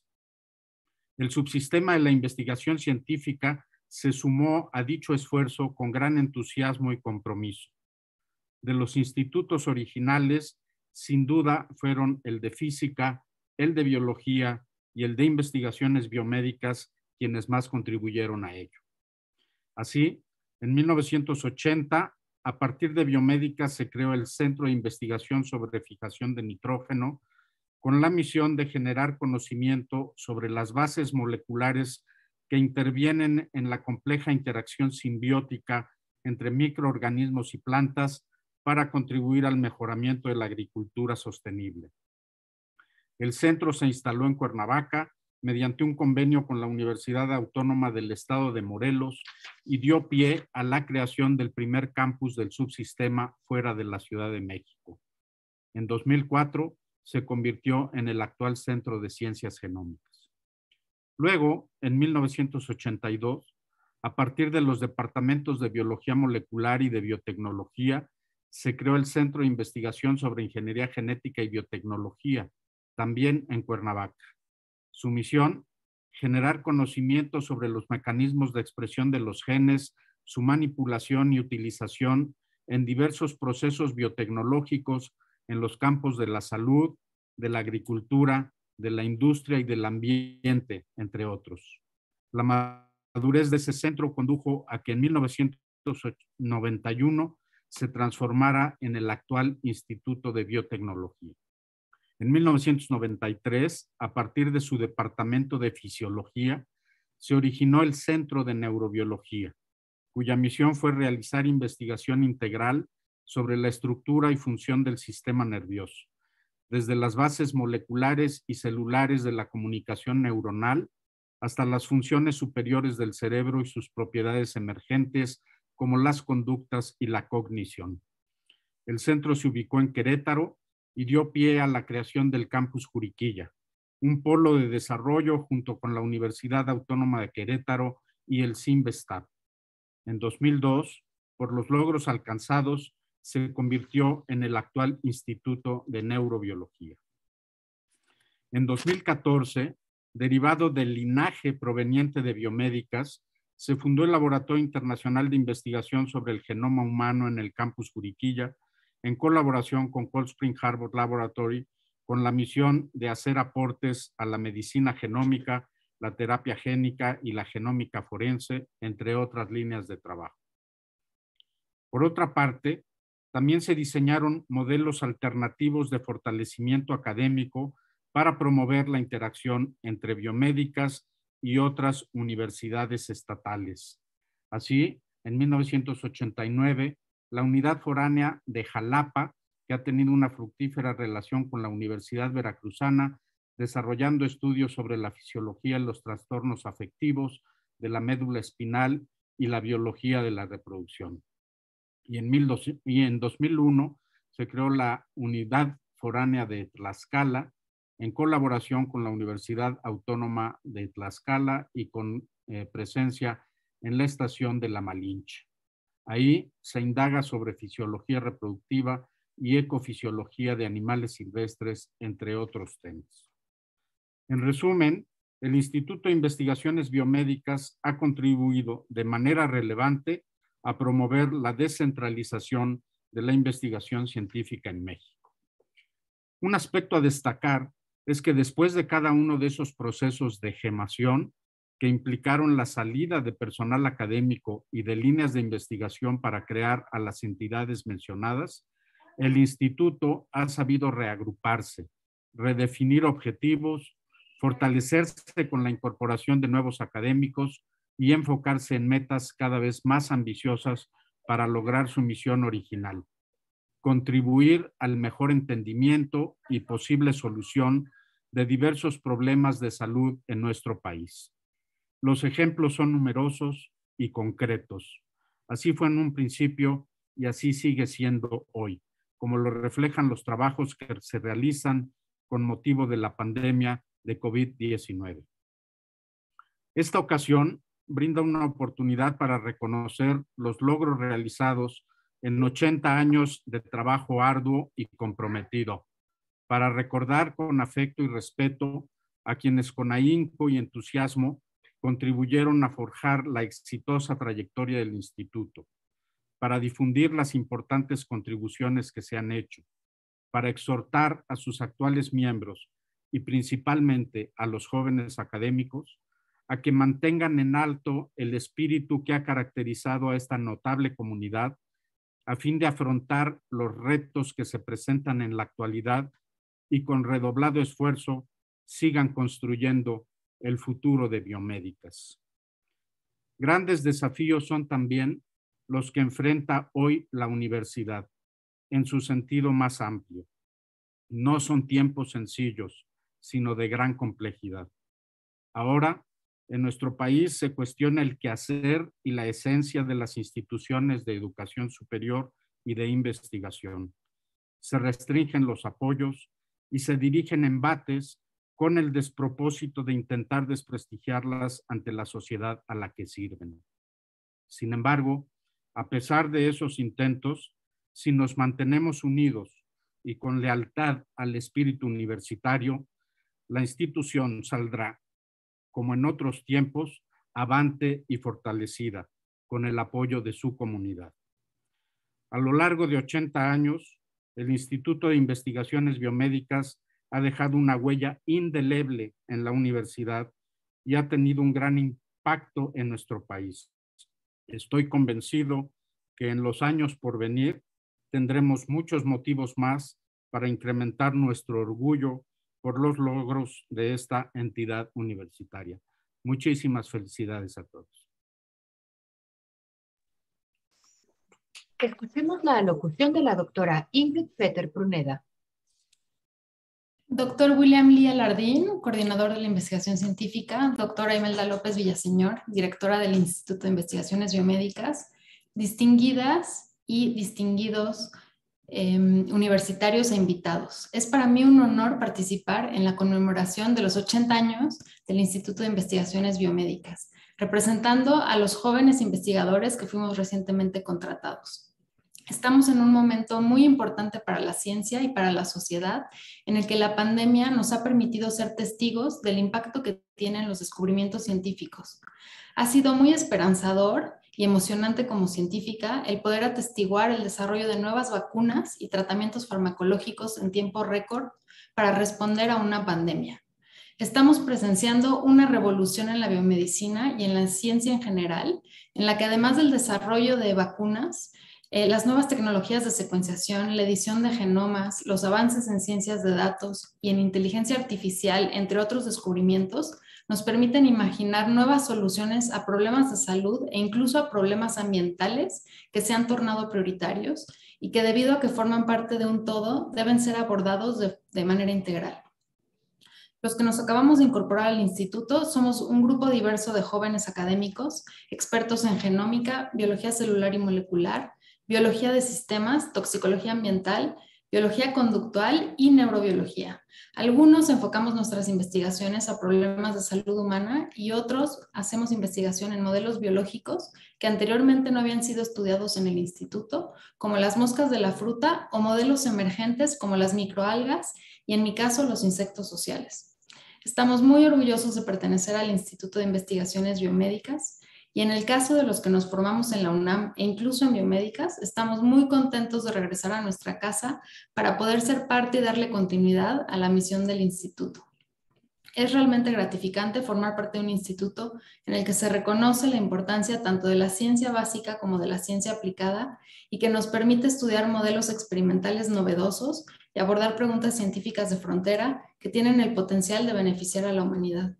El subsistema de la investigación científica se sumó a dicho esfuerzo con gran entusiasmo y compromiso. De los institutos originales, sin duda, fueron el de física, el de biología y el de investigaciones biomédicas quienes más contribuyeron a ello. Así, en mil novecientos ochenta, a partir de biomédicas se creó el Centro de Investigación sobre Fijación de Nitrógeno, con la misión de generar conocimiento sobre las bases moleculares que intervienen en la compleja interacción simbiótica entre microorganismos y plantas para contribuir al mejoramiento de la agricultura sostenible. El centro se instaló en Cuernavaca mediante un convenio con la Universidad Autónoma del Estado de Morelos y dio pie a la creación del primer campus del subsistema fuera de la Ciudad de México. En dos mil cuatro se convirtió en el actual Centro de Ciencias Genómicas. Luego, en mil novecientos ochenta y dos, a partir de los departamentos de Biología Molecular y de Biotecnología, se creó el Centro de Investigación sobre Ingeniería Genética y Biotecnología, también en Cuernavaca. Su misión, generar conocimiento sobre los mecanismos de expresión de los genes, su manipulación y utilización en diversos procesos biotecnológicos en los campos de la salud, de la agricultura, de la industria y del ambiente, entre otros. La madurez de ese centro condujo a que en mil novecientos noventa y uno se transformara en el actual Instituto de Biotecnología. En mil novecientos noventa y tres, a partir de su departamento de Fisiología, se originó el Centro de Neurobiología, cuya misión fue realizar investigación integral sobre la estructura y función del sistema nervioso, desde las bases moleculares y celulares de la comunicación neuronal hasta las funciones superiores del cerebro y sus propiedades emergentes, como las conductas y la cognición. El centro se ubicó en Querétaro y dio pie a la creación del Campus Juriquilla, un polo de desarrollo junto con la Universidad Autónoma de Querétaro y el CIMBESTAB. En dos mil dos, por los logros alcanzados, se convirtió en el actual Instituto de Neurobiología. En dos mil catorce, derivado del linaje proveniente de biomédicas, se fundó el Laboratorio Internacional de Investigación sobre el Genoma Humano en el Campus Juriquilla, en colaboración con Cold Spring Harbor Laboratory, con la misión de hacer aportes a la medicina genómica, la terapia génica y la genómica forense, entre otras líneas de trabajo. Por otra parte, también se diseñaron modelos alternativos de fortalecimiento académico para promover la interacción entre biomédicas y otras universidades estatales. Así, en mil novecientos ochenta y nueve, la Unidad Foránea de Jalapa, que ha tenido una fructífera relación con la Universidad Veracruzana, desarrollando estudios sobre la fisiología de los trastornos afectivos de la médula espinal y la biología de la reproducción. Y en, mil dos, y en dos mil uno se creó la Unidad Foránea de Tlaxcala, en colaboración con la Universidad Autónoma de Tlaxcala y con eh, presencia en la estación de La Malinche. Ahí se indaga sobre fisiología reproductiva y ecofisiología de animales silvestres, entre otros temas. En resumen, el Instituto de Investigaciones Biomédicas ha contribuido de manera relevante a promover la descentralización de la investigación científica en México. Un aspecto a destacar es que después de cada uno de esos procesos de gemación que implicaron la salida de personal académico y de líneas de investigación para crear a las entidades mencionadas, el instituto ha sabido reagruparse, redefinir objetivos, fortalecerse con la incorporación de nuevos académicos y enfocarse en metas cada vez más ambiciosas para lograr su misión original: contribuir al mejor entendimiento y posible solución de diversos problemas de salud en nuestro país. Los ejemplos son numerosos y concretos. Así fue en un principio y así sigue siendo hoy, como lo reflejan los trabajos que se realizan con motivo de la pandemia de COVID diecinueve. Esta ocasión brinda una oportunidad para reconocer los logros realizados en ochenta años de trabajo arduo y comprometido, para recordar con afecto y respeto a quienes con ahínco y entusiasmo contribuyeron a forjar la exitosa trayectoria del instituto, para difundir las importantes contribuciones que se han hecho, para exhortar a sus actuales miembros y principalmente a los jóvenes académicos a que mantengan en alto el espíritu que ha caracterizado a esta notable comunidad a fin de afrontar los retos que se presentan en la actualidad y con redoblado esfuerzo sigan construyendo el futuro de Biomédicas. Grandes desafíos son también los que enfrenta hoy la universidad en su sentido más amplio. No son tiempos sencillos, sino de gran complejidad. Ahora, en nuestro país se cuestiona el quehacer y la esencia de las instituciones de educación superior y de investigación. Se restringen los apoyos y se dirigen embates con el despropósito de intentar desprestigiarlas ante la sociedad a la que sirven. Sin embargo, a pesar de esos intentos, si nos mantenemos unidos y con lealtad al espíritu universitario, la institución saldrá, como en otros tiempos, avante y fortalecida, con el apoyo de su comunidad. A lo largo de ochenta años, el Instituto de Investigaciones Biomédicas ha dejado una huella indeleble en la universidad y ha tenido un gran impacto en nuestro país. Estoy convencido que en los años por venir tendremos muchos motivos más para incrementar nuestro orgullo por los logros de esta entidad universitaria. Muchísimas felicidades a todos. Escuchemos la alocución de la doctora Ingrid Fetter Pruneda. Doctor William Lee Alardín, coordinador de la investigación científica. Doctora Imelda López Villaseñor, directora del Instituto de Investigaciones Biomédicas. Distinguidas y distinguidos eh, universitarios e invitados. Es para mí un honor participar en la conmemoración de los ochenta años del Instituto de Investigaciones Biomédicas, representando a los jóvenes investigadores que fuimos recientemente contratados. Estamos en un momento muy importante para la ciencia y para la sociedad, en el que la pandemia nos ha permitido ser testigos del impacto que tienen los descubrimientos científicos. Ha sido muy esperanzador y emocionante como científica el poder atestiguar el desarrollo de nuevas vacunas y tratamientos farmacológicos en tiempo récord para responder a una pandemia. Estamos presenciando una revolución en la biomedicina y en la ciencia en general, en la que además del desarrollo de vacunas, eh, las nuevas tecnologías de secuenciación, la edición de genomas, los avances en ciencias de datos y en inteligencia artificial, entre otros descubrimientos, nos permiten imaginar nuevas soluciones a problemas de salud e incluso a problemas ambientales que se han tornado prioritarios y que debido a que forman parte de un todo, deben ser abordados de, de manera integral. Los que nos acabamos de incorporar al instituto somos un grupo diverso de jóvenes académicos, expertos en genómica, biología celular y molecular, biología de sistemas, toxicología ambiental, biología conductual y neurobiología. Algunos enfocamos nuestras investigaciones a problemas de salud humana y otros hacemos investigación en modelos biológicos que anteriormente no habían sido estudiados en el instituto, como las moscas de la fruta o modelos emergentes como las microalgas y en mi caso los insectos sociales. Estamos muy orgullosos de pertenecer al Instituto de Investigaciones Biomédicas y en el caso de los que nos formamos en la UNAM e incluso en Biomédicas, estamos muy contentos de regresar a nuestra casa para poder ser parte y darle continuidad a la misión del instituto. Es realmente gratificante formar parte de un instituto en el que se reconoce la importancia tanto de la ciencia básica como de la ciencia aplicada y que nos permite estudiar modelos experimentales novedosos y abordar preguntas científicas de frontera que tienen el potencial de beneficiar a la humanidad.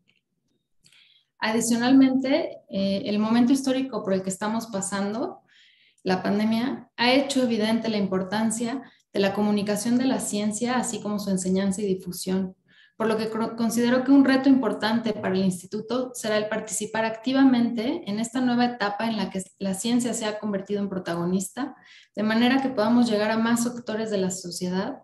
Adicionalmente, eh, el momento histórico por el que estamos pasando, la pandemia, ha hecho evidente la importancia de la comunicación de la ciencia, así como su enseñanza y difusión, por lo que considero que un reto importante para el instituto será el participar activamente en esta nueva etapa en la que la ciencia se ha convertido en protagonista, de manera que podamos llegar a más sectores de la sociedad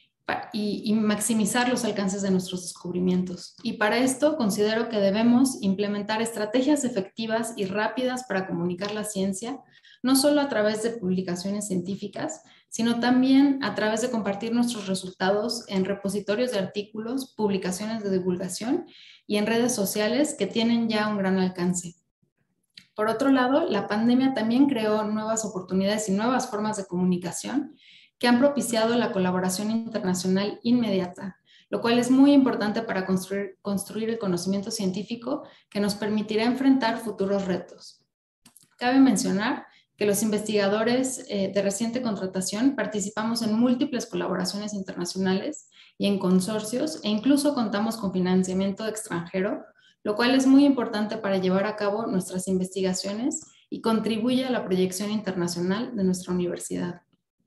y, y maximizar los alcances de nuestros descubrimientos. Y para esto considero que debemos implementar estrategias efectivas y rápidas para comunicar la ciencia, no solo a través de publicaciones científicas, sino también a través de compartir nuestros resultados en repositorios de artículos, publicaciones de divulgación y en redes sociales que tienen ya un gran alcance. Por otro lado, la pandemia también creó nuevas oportunidades y nuevas formas de comunicación que han propiciado la colaboración internacional inmediata, lo cual es muy importante para construir, construir el conocimiento científico que nos permitirá enfrentar futuros retos. Cabe mencionar que los investigadores eh, de reciente contratación participamos en múltiples colaboraciones internacionales y en consorcios e incluso contamos con financiamiento extranjero, lo cual es muy importante para llevar a cabo nuestras investigaciones y contribuye a la proyección internacional de nuestra universidad.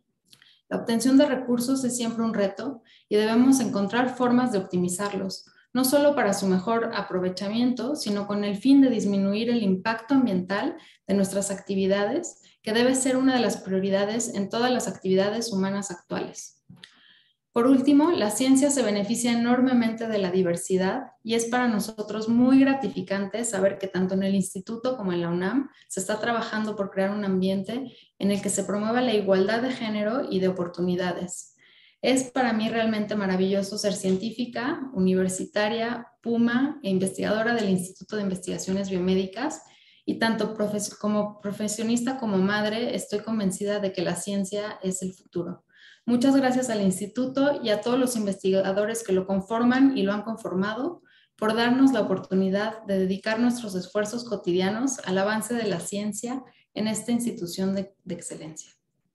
La obtención de recursos es siempre un reto y debemos encontrar formas de optimizarlos, no solo para su mejor aprovechamiento, sino con el fin de disminuir el impacto ambiental de nuestras actividades, que debe ser una de las prioridades en todas las actividades humanas actuales. Por último, la ciencia se beneficia enormemente de la diversidad y es para nosotros muy gratificante saber que tanto en el instituto como en la UNAM se está trabajando por crear un ambiente en el que se promueva la igualdad de género y de oportunidades. Es para mí realmente maravilloso ser científica, universitaria, Puma e investigadora del Instituto de Investigaciones Biomédicas y tanto profes- como profesionista como madre estoy convencida de que la ciencia es el futuro. Muchas gracias al instituto y a todos los investigadores que lo conforman y lo han conformado por darnos la oportunidad de dedicar nuestros esfuerzos cotidianos al avance de la ciencia en esta institución de, de excelencia.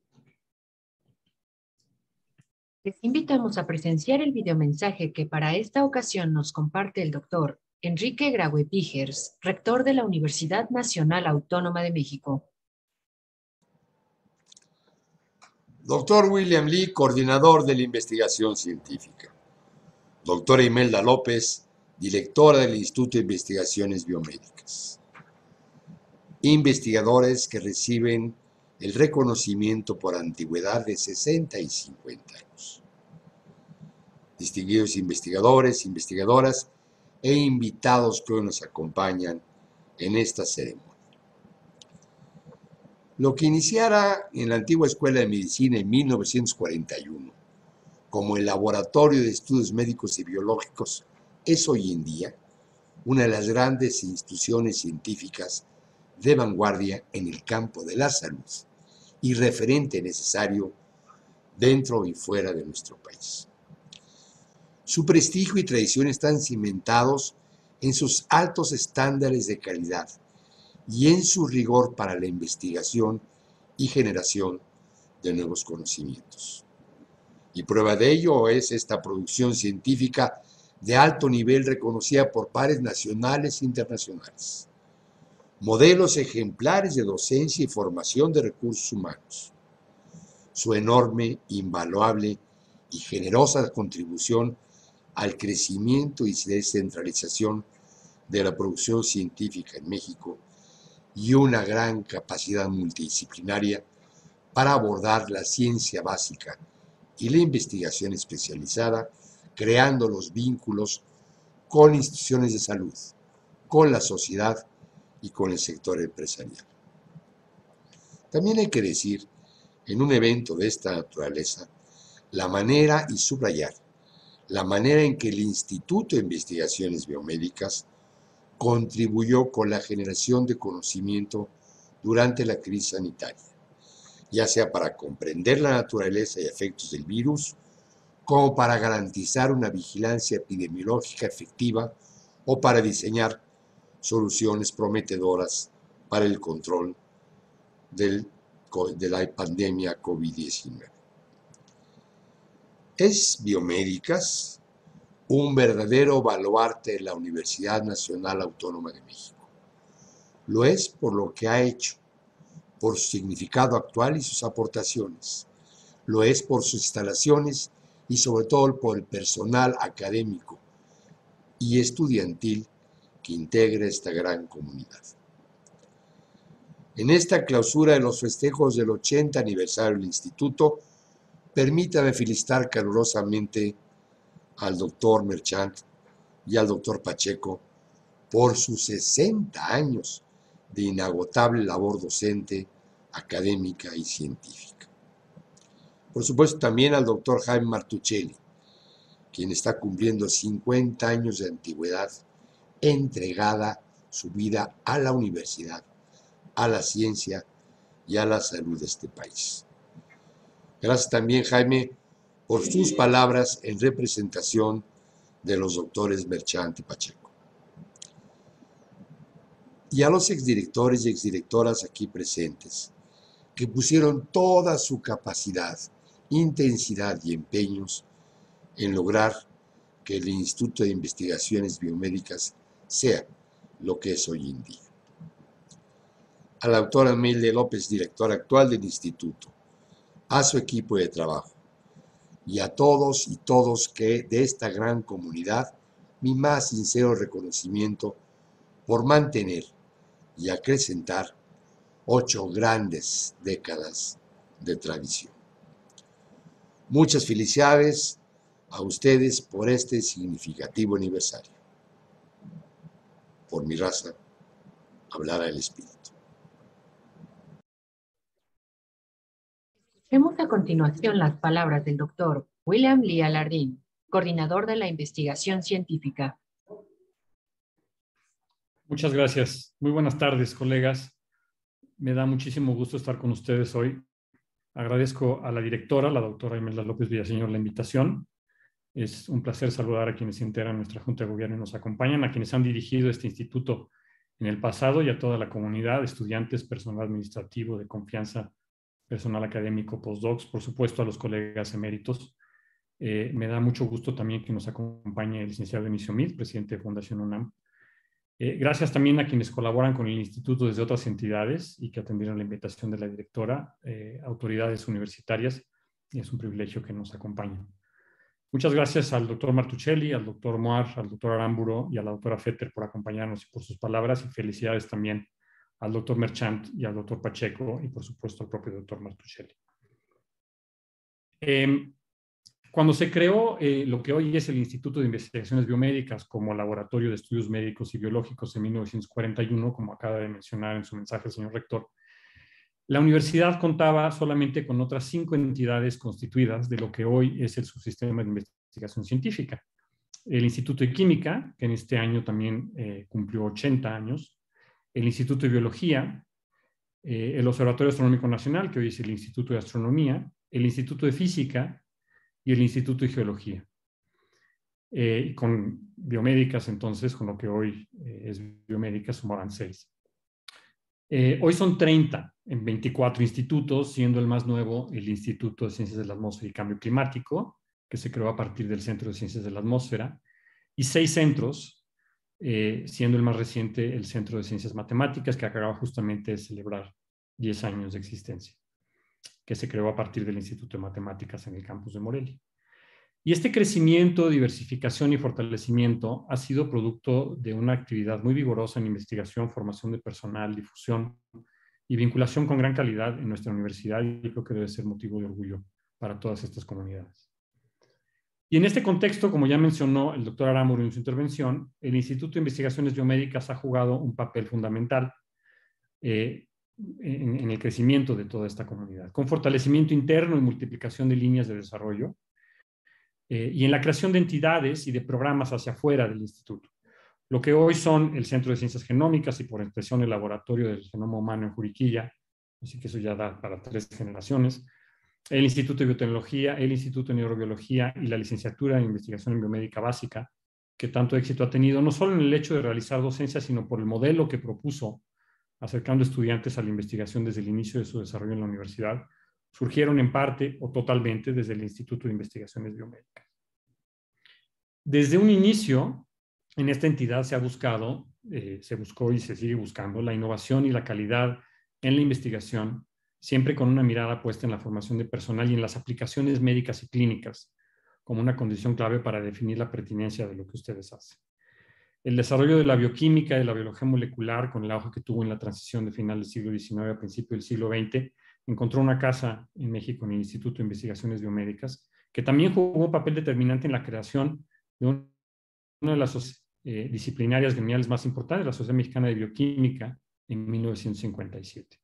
Les invitamos a presenciar el videomensaje que para esta ocasión nos comparte el doctor Enrique Graue Pígers, rector de la Universidad Nacional Autónoma de México. Doctor William Lee, coordinador de la investigación científica. Doctora Imelda López, directora del Instituto de Investigaciones Biomédicas. Investigadores que reciben el reconocimiento por antigüedad de sesenta y cincuenta años. Distinguidos investigadores, investigadoras e invitados que hoy nos acompañan en esta ceremonia. Lo que iniciara en la antigua Escuela de Medicina en mil novecientos cuarenta y uno como el Laboratorio de Estudios Médicos y Biológicos es hoy en día una de las grandes instituciones científicas de vanguardia en el campo de la salud y referente necesario dentro y fuera de nuestro país. Su prestigio y tradición están cimentados en sus altos estándares de calidad y en su rigor para la investigación y generación de nuevos conocimientos. Y prueba de ello es esta producción científica de alto nivel reconocida por pares nacionales e internacionales. Modelos ejemplares de docencia y formación de recursos humanos. Su enorme, invaluable y generosa contribución al crecimiento y descentralización de la producción científica en México y una gran capacidad multidisciplinaria para abordar la ciencia básica y la investigación especializada, creando los vínculos con instituciones de salud, con la sociedad y con el sector empresarial. También hay que decir, en un evento de esta naturaleza, la manera y subrayar la manera en que el Instituto de Investigaciones Biomédicas contribuyó con la generación de conocimiento durante la crisis sanitaria, ya sea para comprender la naturaleza y efectos del virus, como para garantizar una vigilancia epidemiológica efectiva o para diseñar soluciones prometedoras para el control del, de la pandemia COVID diecinueve. Es Biomédicas un verdadero baluarte de la Universidad Nacional Autónoma de México. Lo es por lo que ha hecho, por su significado actual y sus aportaciones. Lo es por sus instalaciones y sobre todo por el personal académico y estudiantil que integra esta gran comunidad. En esta clausura de los festejos del ochenta aniversario del Instituto, permítame felicitar calurosamente al doctor Merchant y al doctor Pacheco por sus sesenta años de inagotable labor docente, académica y científica. Por supuesto, también al doctor Jaime Martuchelli, quien está cumpliendo cincuenta años de antigüedad, entregada su vida a la universidad, a la ciencia y a la salud de este país. Gracias también, Jaime, por sus palabras en representación de los doctores Merchant y Pacheco. Y a los exdirectores y exdirectoras aquí presentes, que pusieron toda su capacidad, intensidad y empeños en lograr que el Instituto de Investigaciones Biomédicas sea lo que es hoy en día. A la doctora Imelda López, directora actual del Instituto, a su equipo de trabajo y a todos y todos que de esta gran comunidad, mi más sincero reconocimiento por mantener y acrecentar ocho grandes décadas de tradición. Muchas felicidades a ustedes por este significativo aniversario. Por mi raza, hablará el espíritu. Vemos a continuación las palabras del doctor William Lee Alardín, coordinador de la investigación científica. Muchas gracias. Muy buenas tardes, colegas. Me da muchísimo gusto estar con ustedes hoy. Agradezco a la directora, la doctora Imelda López Villaseñor, la invitación. Es un placer saludar a quienes integran nuestra Junta de Gobierno y nos acompañan, a quienes han dirigido este instituto en el pasado y a toda la comunidad, estudiantes, personal administrativo de confianza, personal académico, postdocs, por supuesto a los colegas eméritos. Eh, me da mucho gusto también que nos acompañe el licenciado Dionisio Meade, presidente de Fundación UNAM. Eh, gracias también a quienes colaboran con el instituto desde otras entidades y que atendieron la invitación de la directora, eh, autoridades universitarias, y es un privilegio que nos acompañen. Muchas gracias al doctor Martuchelli, al doctor Moar, al doctor Aramburo y a la doctora Fetter por acompañarnos y por sus palabras, y felicidades también al doctor Merchant y al doctor Pacheco y por supuesto al propio doctor Martuchelli. Eh, cuando se creó eh, lo que hoy es el Instituto de Investigaciones Biomédicas como Laboratorio de Estudios Médicos y Biológicos en mil novecientos cuarenta y uno, como acaba de mencionar en su mensaje el señor rector, la universidad contaba solamente con otras cinco entidades constituidas de lo que hoy es el subsistema de investigación científica. El Instituto de Química, que en este año también eh, cumplió ochenta años, el Instituto de Biología, eh, el Observatorio Astronómico Nacional, que hoy es el Instituto de Astronomía, el Instituto de Física y el Instituto de Geología. Eh, y con biomédicas, entonces, con lo que hoy eh, es biomédicas, sumaban seis. Eh, hoy son treinta en veinticuatro institutos, siendo el más nuevo el Instituto de Ciencias de la Atmósfera y Cambio Climático, que se creó a partir del Centro de Ciencias de la Atmósfera, y seis centros, Eh, siendo el más reciente el Centro de Ciencias Matemáticas, que acaba justamente de celebrar diez años de existencia, que se creó a partir del Instituto de Matemáticas en el campus de Morelia. Y este crecimiento, diversificación y fortalecimiento ha sido producto de una actividad muy vigorosa en investigación, formación de personal, difusión y vinculación con gran calidad en nuestra universidad, y creo que debe ser motivo de orgullo para todas estas comunidades. Y en este contexto, como ya mencionó el doctor Aramburu en su intervención, el Instituto de Investigaciones Biomédicas ha jugado un papel fundamental eh, en, en el crecimiento de toda esta comunidad, con fortalecimiento interno y multiplicación de líneas de desarrollo, eh, y en la creación de entidades y de programas hacia afuera del instituto. Lo que hoy son el Centro de Ciencias Genómicas y por extensión el Laboratorio del Genoma Humano en Juriquilla, así que eso ya da para tres generaciones, el Instituto de Biotecnología, el Instituto de Neurobiología y la Licenciatura en Investigación en Biomédica Básica, que tanto éxito ha tenido, no solo en el hecho de realizar docencia, sino por el modelo que propuso, acercando estudiantes a la investigación desde el inicio de su desarrollo en la universidad, surgieron en parte o totalmente desde el Instituto de Investigaciones Biomédicas. Desde un inicio, en esta entidad se ha buscado, eh, se buscó y se sigue buscando la innovación y la calidad en la investigación, siempre con una mirada puesta en la formación de personal y en las aplicaciones médicas y clínicas, como una condición clave para definir la pertinencia de lo que ustedes hacen. El desarrollo de la bioquímica y de la biología molecular, con el auge que tuvo en la transición de final del siglo diecinueve a principio del siglo veinte, encontró una casa en México, en el Instituto de Investigaciones Biomédicas, que también jugó un papel determinante en la creación de una de las eh, disciplinarias gremiales más importantes, la Sociedad Mexicana de Bioquímica, en mil novecientos cincuenta y siete.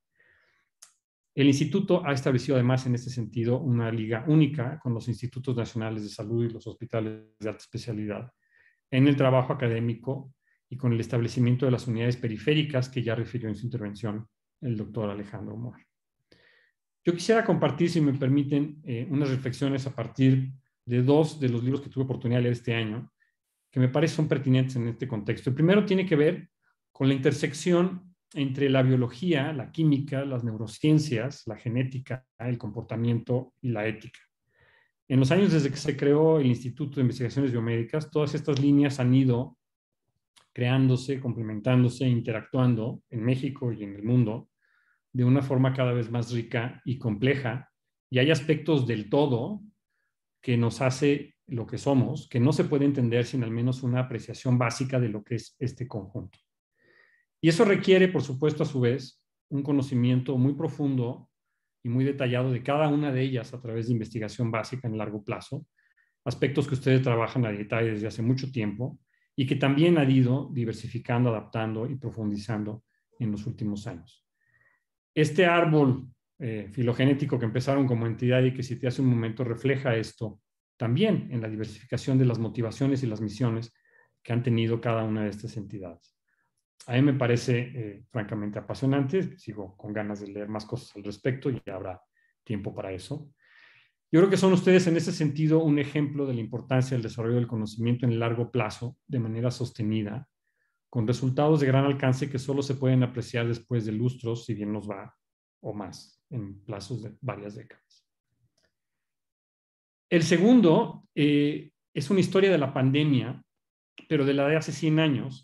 El instituto ha establecido además en este sentido una liga única con los institutos nacionales de salud y los hospitales de alta especialidad en el trabajo académico y con el establecimiento de las unidades periféricas que ya refirió en su intervención el doctor Alejandro Omar. Yo quisiera compartir, si me permiten, eh, unas reflexiones a partir de dos de los libros que tuve oportunidad de leer este año, que me parecen son pertinentes en este contexto. El primero tiene que ver con la intersección entre la biología, la química, las neurociencias, la genética, el comportamiento y la ética. En los años desde que se creó el Instituto de Investigaciones Biomédicas, todas estas líneas han ido creándose, complementándose, interactuando en México y en el mundo de una forma cada vez más rica y compleja. Y hay aspectos del todo que nos hace lo que somos, que no se puede entender sin al menos una apreciación básica de lo que es este conjunto. Y eso requiere, por supuesto, a su vez, un conocimiento muy profundo y muy detallado de cada una de ellas a través de investigación básica en largo plazo, aspectos que ustedes trabajan a detalle desde hace mucho tiempo y que también han ido diversificando, adaptando y profundizando en los últimos años. Este árbol eh, filogenético que empezaron como entidad y que cité hace un momento refleja esto también en la diversificación de las motivaciones y las misiones que han tenido cada una de estas entidades. A mí me parece eh, francamente apasionante, sigo con ganas de leer más cosas al respecto y habrá tiempo para eso. Yo creo que son ustedes en ese sentido un ejemplo de la importancia del desarrollo del conocimiento en largo plazo, de manera sostenida, con resultados de gran alcance que solo se pueden apreciar después de lustros, si bien nos va, o más, en plazos de varias décadas. El segundo eh, es una historia de la pandemia, pero de la de hace cien años,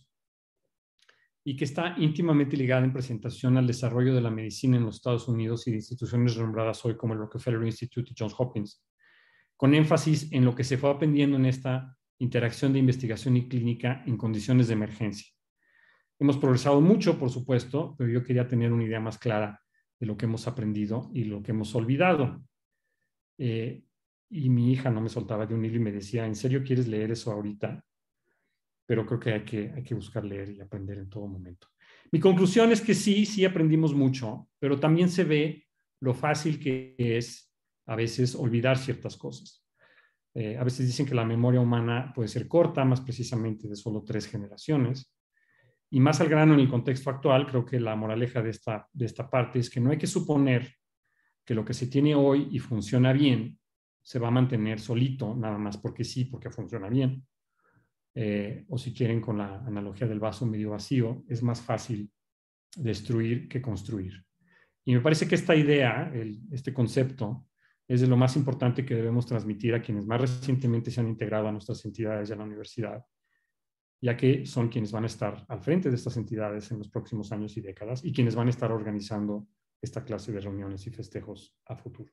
y que está íntimamente ligada en presentación al desarrollo de la medicina en los Estados Unidos y de instituciones renombradas hoy como el Rockefeller Institute y Johns Hopkins, con énfasis en lo que se fue aprendiendo en esta interacción de investigación y clínica en condiciones de emergencia. Hemos progresado mucho, por supuesto, pero yo quería tener una idea más clara de lo que hemos aprendido y lo que hemos olvidado. Eh, y mi hija no me soltaba de un hilo y me decía, ¿en serio quieres leer eso ahorita? Pero creo que hay, que hay que buscar leer y aprender en todo momento. Mi conclusión es que sí, sí aprendimos mucho, pero también se ve lo fácil que es a veces olvidar ciertas cosas. Eh, a veces dicen que la memoria humana puede ser corta, más precisamente de solo tres generaciones. Y más al grano en el contexto actual, creo que la moraleja de esta, de esta parte es que no hay que suponer que lo que se tiene hoy y funciona bien se va a mantener solito, nada más porque sí, porque funciona bien. Eh, o si quieren con la analogía del vaso medio vacío, es más fácil destruir que construir. Y me parece que esta idea, el, este concepto, es de lo más importante que debemos transmitir a quienes más recientemente se han integrado a nuestras entidades y a la universidad, ya que son quienes van a estar al frente de estas entidades en los próximos años y décadas y quienes van a estar organizando esta clase de reuniones y festejos a futuro.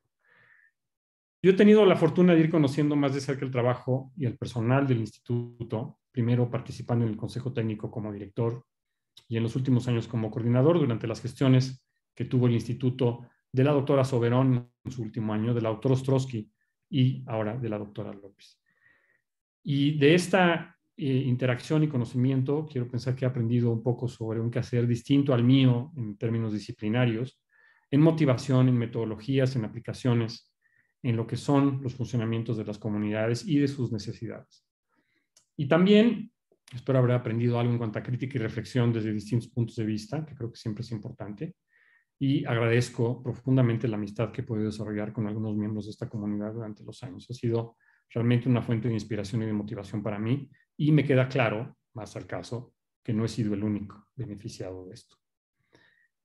Yo he tenido la fortuna de ir conociendo más de cerca el trabajo y el personal del instituto, primero participando en el consejo técnico como director y en los últimos años como coordinador durante las gestiones que tuvo el instituto de la doctora Soberón en su último año, de la doctora Ostrowski y ahora de la doctora López. Y de esta eh, interacción y conocimiento, quiero pensar que he aprendido un poco sobre un quehacer distinto al mío en términos disciplinarios, en motivación, en metodologías, en aplicaciones, en lo que son los funcionamientos de las comunidades y de sus necesidades. Y también, espero haber aprendido algo en cuanto a crítica y reflexión desde distintos puntos de vista, que creo que siempre es importante, y agradezco profundamente la amistad que he podido desarrollar con algunos miembros de esta comunidad durante los años. Ha sido realmente una fuente de inspiración y de motivación para mí, y me queda claro, más al caso, que no he sido el único beneficiado de esto.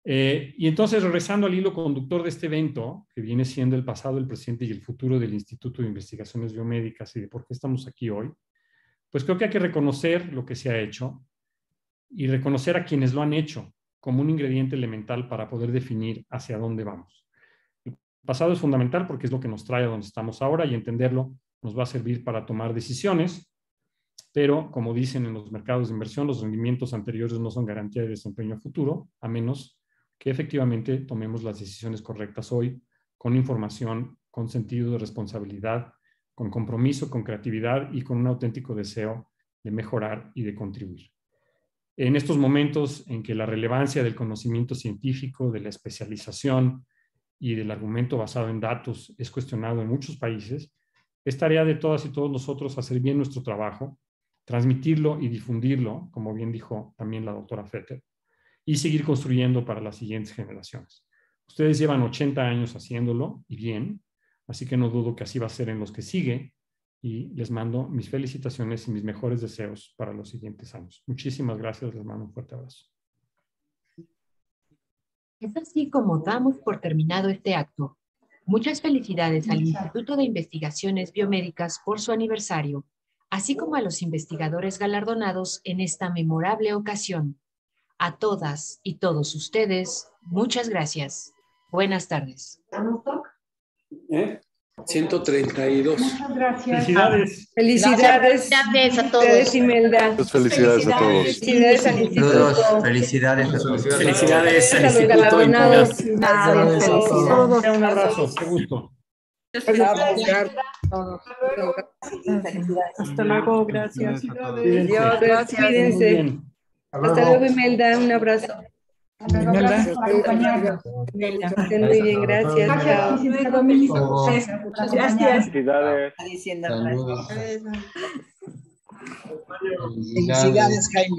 Eh, y entonces, regresando al hilo conductor de este evento, que viene siendo el pasado, el presente y el futuro del Instituto de Investigaciones Biomédicas y de por qué estamos aquí hoy, pues creo que hay que reconocer lo que se ha hecho y reconocer a quienes lo han hecho como un ingrediente elemental para poder definir hacia dónde vamos. El pasado es fundamental porque es lo que nos trae a donde estamos ahora y entenderlo nos va a servir para tomar decisiones, pero como dicen en los mercados de inversión, los rendimientos anteriores no son garantía de desempeño a futuro, a menos que efectivamente tomemos las decisiones correctas hoy, con información, con sentido de responsabilidad, con compromiso, con creatividad y con un auténtico deseo de mejorar y de contribuir. En estos momentos en que la relevancia del conocimiento científico, de la especialización y del argumento basado en datos es cuestionado en muchos países, es tarea de todas y todos nosotros hacer bien nuestro trabajo, transmitirlo y difundirlo, como bien dijo también la doctora Fetter, y seguir construyendo para las siguientes generaciones. Ustedes llevan ochenta años haciéndolo, y bien, así que no dudo que así va a ser en los que sigue, y les mando mis felicitaciones y mis mejores deseos para los siguientes años. Muchísimas gracias, les mando un fuerte abrazo. Es así como damos por terminado este acto. Muchas felicidades al Instituto de Investigaciones Biomédicas por su aniversario, así como a los investigadores galardonados en esta memorable ocasión. A todas y todos ustedes, muchas gracias. Buenas tardes. ¿Eh? ciento treinta y dos. Muchas gracias. Felicidades. Felicidades. Felicidades a todos. Felicidades, Imelda. Muchas felicidades a todos. Felicidades al instituto. Felicidades. Felicidades al A los Instituto. galardonados. Felicidades. Un abrazo, qué gusto. Hasta luego, gracias. Cuídense. Adiós, gracias. Cuídense. Hasta luego, Imelda. Un abrazo. Gracias por acompañarnos. Estén muy bien, gracias. Chao. Gracias. Felicidades. Felicidades, Jaime.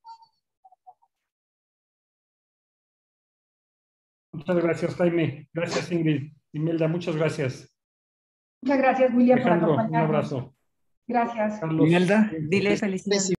Muchas gracias, Jaime. Gracias, Ingrid. Imelda, muchas gracias. Muchas gracias, William, por Alejandro, un acompañarnos. abrazo. Gracias. Carlos. Imelda, Dile felicidades.